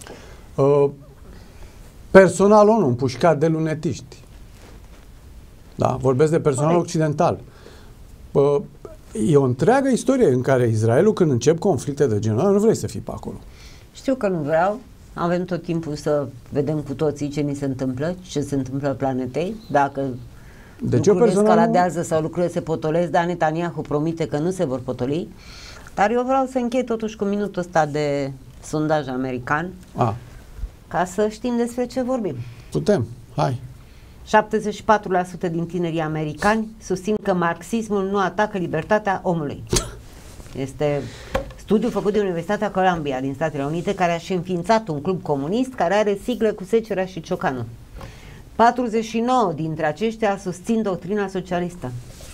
Uh, personal O N U împușcat de lunetiști. Da? Vorbesc de personal Corect. occidental. Uh, e o întreagă istorie în care Israelul, când încep conflicte de genul ăla, nu vrei să fii pe acolo. Știu că nu vreau. Avem tot timpul să vedem cu toții ce ni se întâmplă, ce se întâmplă planetei, dacă deci lucrurile personal... escaladează sau lucrurile se potolesc, dar Netanyahu promite că nu se vor potoli. Dar eu vreau să închei totuși cu minutul ăsta de sondaj american, A. ca să știm despre ce vorbim. Putem, hai. șaptezeci și patru la sută din tinerii americani susțin că marxismul nu atacă libertatea omului. Este studiu făcut de Universitatea Columbia din Statele Unite, care a și înființat un club comunist care are sigle cu Secerea și Ciocanu. patruzeci și nouă dintre aceștia susțin doctrina socialistă.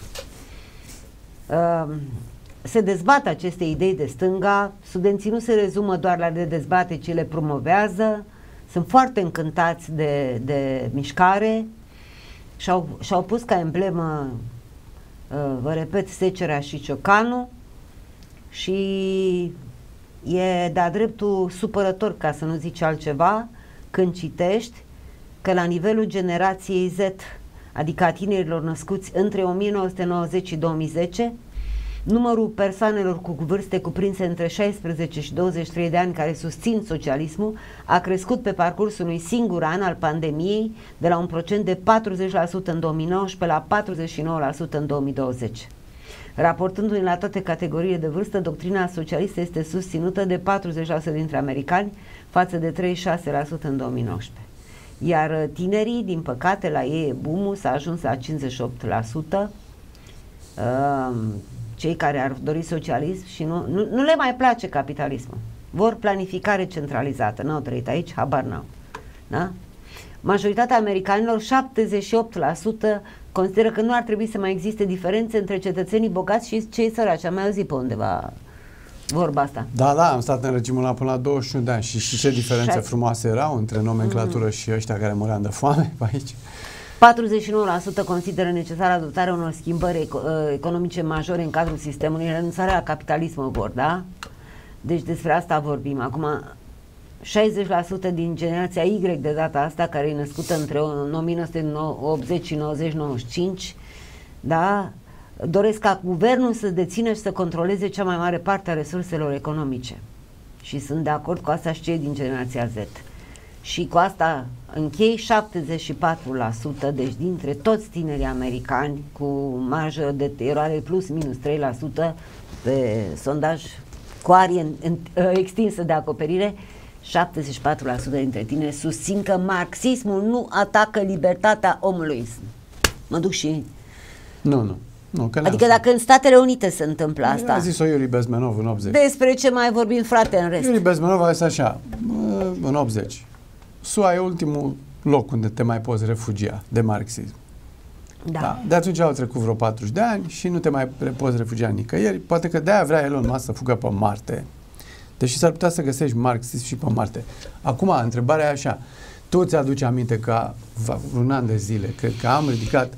Uh, se dezbat aceste idei de stânga, studenții nu se rezumă doar la de dezbate, ci le promovează, sunt foarte încântați de, de mișcare și-au, și-au pus ca emblemă, uh, vă repet, Secerea și Ciocanu și e de-a dreptul supărător, ca să nu zici altceva, când citești că la nivelul generației Z, adică a tinerilor născuți între o mie nouă sute nouăzeci și două mii zece, numărul persoanelor cu vârste cuprinse între șaisprezece și douăzeci și trei de ani care susțin socialismul a crescut pe parcursul unui singur an al pandemiei de la un procent de patruzeci la sută în două mii nouăsprezece la patruzeci și nouă la sută în două mii douăzeci. Raportându-ne la toate categoriile de vârstă, doctrina socialistă este susținută de patruzeci la sută dintre americani față de treizeci și șase la sută în două mii nouăsprezece. Iar tinerii, din păcate, la ei e boom-ul, s-a ajuns la cincizeci și opt la sută. Uh, cei care ar dori socialism și nu, nu, nu le mai place capitalismul. Vor planificare centralizată. N-au trăit aici, habar n-au. Da? Majoritatea americanilor, șaptezeci și opt la sută, consideră că nu ar trebui să mai existe diferențe între cetățenii bogați și cei săraci. Am mai auzit pe undeva vorba asta. Da, da, am stat în regimul ăla până la douăzeci și unu de ani și, și ce diferențe Șai... frumoase erau între nomenclatură mm-hmm. și ăștia care măream de foame pe aici. patruzeci și nouă la sută consideră necesară adoptarea unor schimbări economice majore în cadrul sistemului, renunțarea la capitalism vor, da? Deci despre asta vorbim. Acum, șaizeci la sută din generația Y de data asta, care e născută între o mie nouă sute optzeci și nouăzeci nouăzeci și cinci, da? Doresc ca guvernul să dețină și să controleze cea mai mare parte a resurselor economice. Și sunt de acord cu asta și cei din generația Z. Și cu asta închei, șaptezeci și patru la sută, deci dintre toți tinerii americani, cu marjă de eroare plus minus trei la sută pe sondaj cu arie extinsă de acoperire, șaptezeci și patru la sută dintre tineri susțin că marxismul nu atacă libertatea omului. Mă duc și... Nu, nu. Nu, adică dacă în Statele Unite se întâmplă asta. A zis-o Iuri Bezmenov în optzeci. Despre ce mai vorbim, frate, în rest? Iuri Bezmenov a zis așa, în optzeci. S U A e ultimul loc unde te mai poți refugia de marxism. Da. Da. De atunci au trecut vreo patruzeci de ani și nu te mai poți refugia nicăieri. Poate că de-aia vrea Elon Musk să fugă pe Marte. Deși s-ar putea să găsești marxism și pe Marte. Acum, întrebarea e așa. Tu ți-aduci aminte că un an de zile, cred că am ridicat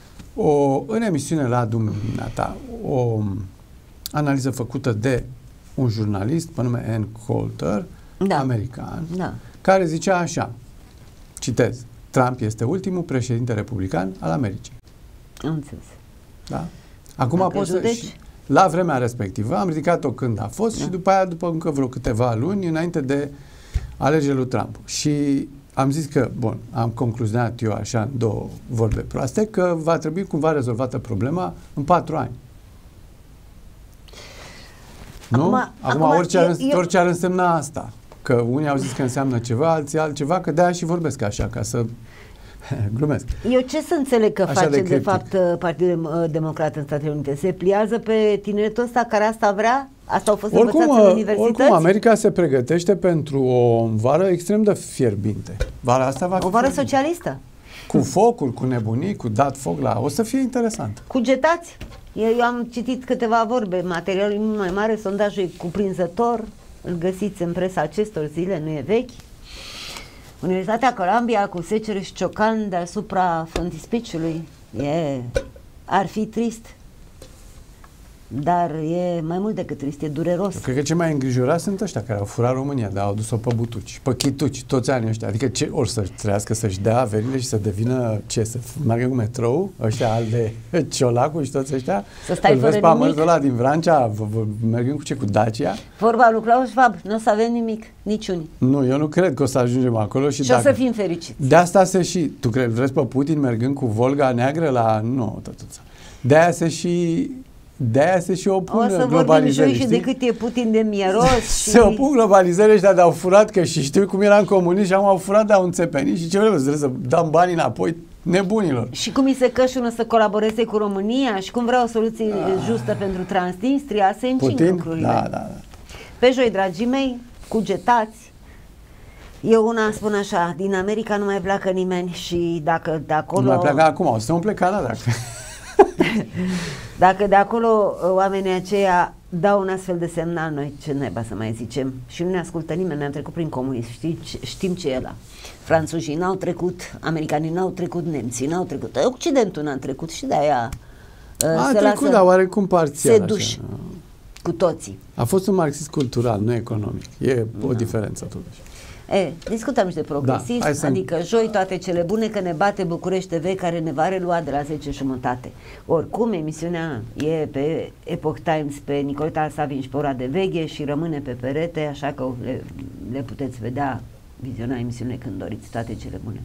o, în emisiune la dumneata, o analiză făcută de un jurnalist pe nume Ann Coulter, da. american, da. care zicea așa, citez, Trump este ultimul președinte republican al Americii. Am înțeles. Da? Acum Dacă poți să... Și la vremea respectivă am ridicat-o când a fost da. și după aia, după încă vreo câteva luni, înainte de alegerile lui Trump. Și am zis că, bun, am concluzionat eu așa în două vorbe proaste, că va trebui cumva rezolvată problema în patru ani. Nu? Acum, acum, acum orice, eu, ar, eu... orice ar însemna asta. Că unii au zis că înseamnă ceva, alții altceva, că de-aia și vorbesc așa, ca să... Glumesc. Eu ce să înțeleg că așa face, de, de fapt, Partidul Democrat în Statele Unite? Se pliază pe tineretul ăsta care asta vrea? Asta au fost oricum, învățați în universități? Oricum, America se pregătește pentru o vară extrem de fierbinte. Vara asta va fi o vară fierbinte. Socialistă. Cu focuri, cu nebunii, cu dat foc la... O să fie interesant. Cu getați. Eu, eu am citit câteva vorbe, materialul e mult mai mare, sondajul e cuprinzător, îl găsiți în presa acestor zile, nu e vechi. Universitatea Columbia cu Secere și Ciocan deasupra frontispiciului. E, ar fi trist. dar e mai mult decât trist, e dureros. Eu cred că cei mai îngrijorați sunt ăștia care au furat România, dar au dus-o pe butuci, pe chituci, toți anii ăștia. Adică ce, ori să trăiască, să-și dea averile și să devină, ce, să meargă cu metrou, ăștia al de Ciolacu și toți ăștia. Să stai îl fără vezi pe nimic. amărul ăla din Vrancea, mergând cu ce, cu Dacia? Vorba lui Klaus Schwab, nu o să avem nimic, niciunii. Nu, eu nu cred că o să ajungem acolo. Și, Și dacă... o să fim fericiți. De asta se și, tu crezi, vrezi pe Putin mergând cu Volga neagră la, nu, tătuța. De-aia se și, de-aia se și opun O să vorbim globalizării, și de cât e Putin de mieros. și... Se opun globalizării ăștia, de-au furat, că și știu cum era în comunism și am au furat, de-au înțepenit și ce vreau, trebuie să dăm banii înapoi nebunilor. Și cum îi se cășună să colaboreze cu România și cum vrea o soluție ah. justă pentru Transnistria, se încing Putin? lucrurile. Da, da, da. Pe joi, dragii mei, cugetați. Eu una spun așa, din America nu mai pleacă nimeni și dacă de acolo... Nu mai pleacă acum, o să umple Canada. Dacă de acolo oamenii aceia dau un astfel de semnal, noi ce naiba să mai zicem? Și nu ne ascultă nimeni, noi am trecut prin comunism, știi, știm ce e ăla. Franțuzii n-au trecut, americanii n-au trecut, nemții n-au trecut, Occidentul n-a trecut și de-aia A se trecut, dar oarecum parțial. Se duși cu toții. A fost un marxist cultural, nu economic. E da. o diferență totuși. E, discutăm și de progresist, da, adică să... joi toate cele bune, că ne bate București T V, care ne va relua de la zece jumătate. Oricum, emisiunea e pe Epoch Times, pe Nicoleta Savin și pe ora de veche și rămâne pe perete, așa că le, le puteți vedea, viziona emisiune când doriți, toate cele bune.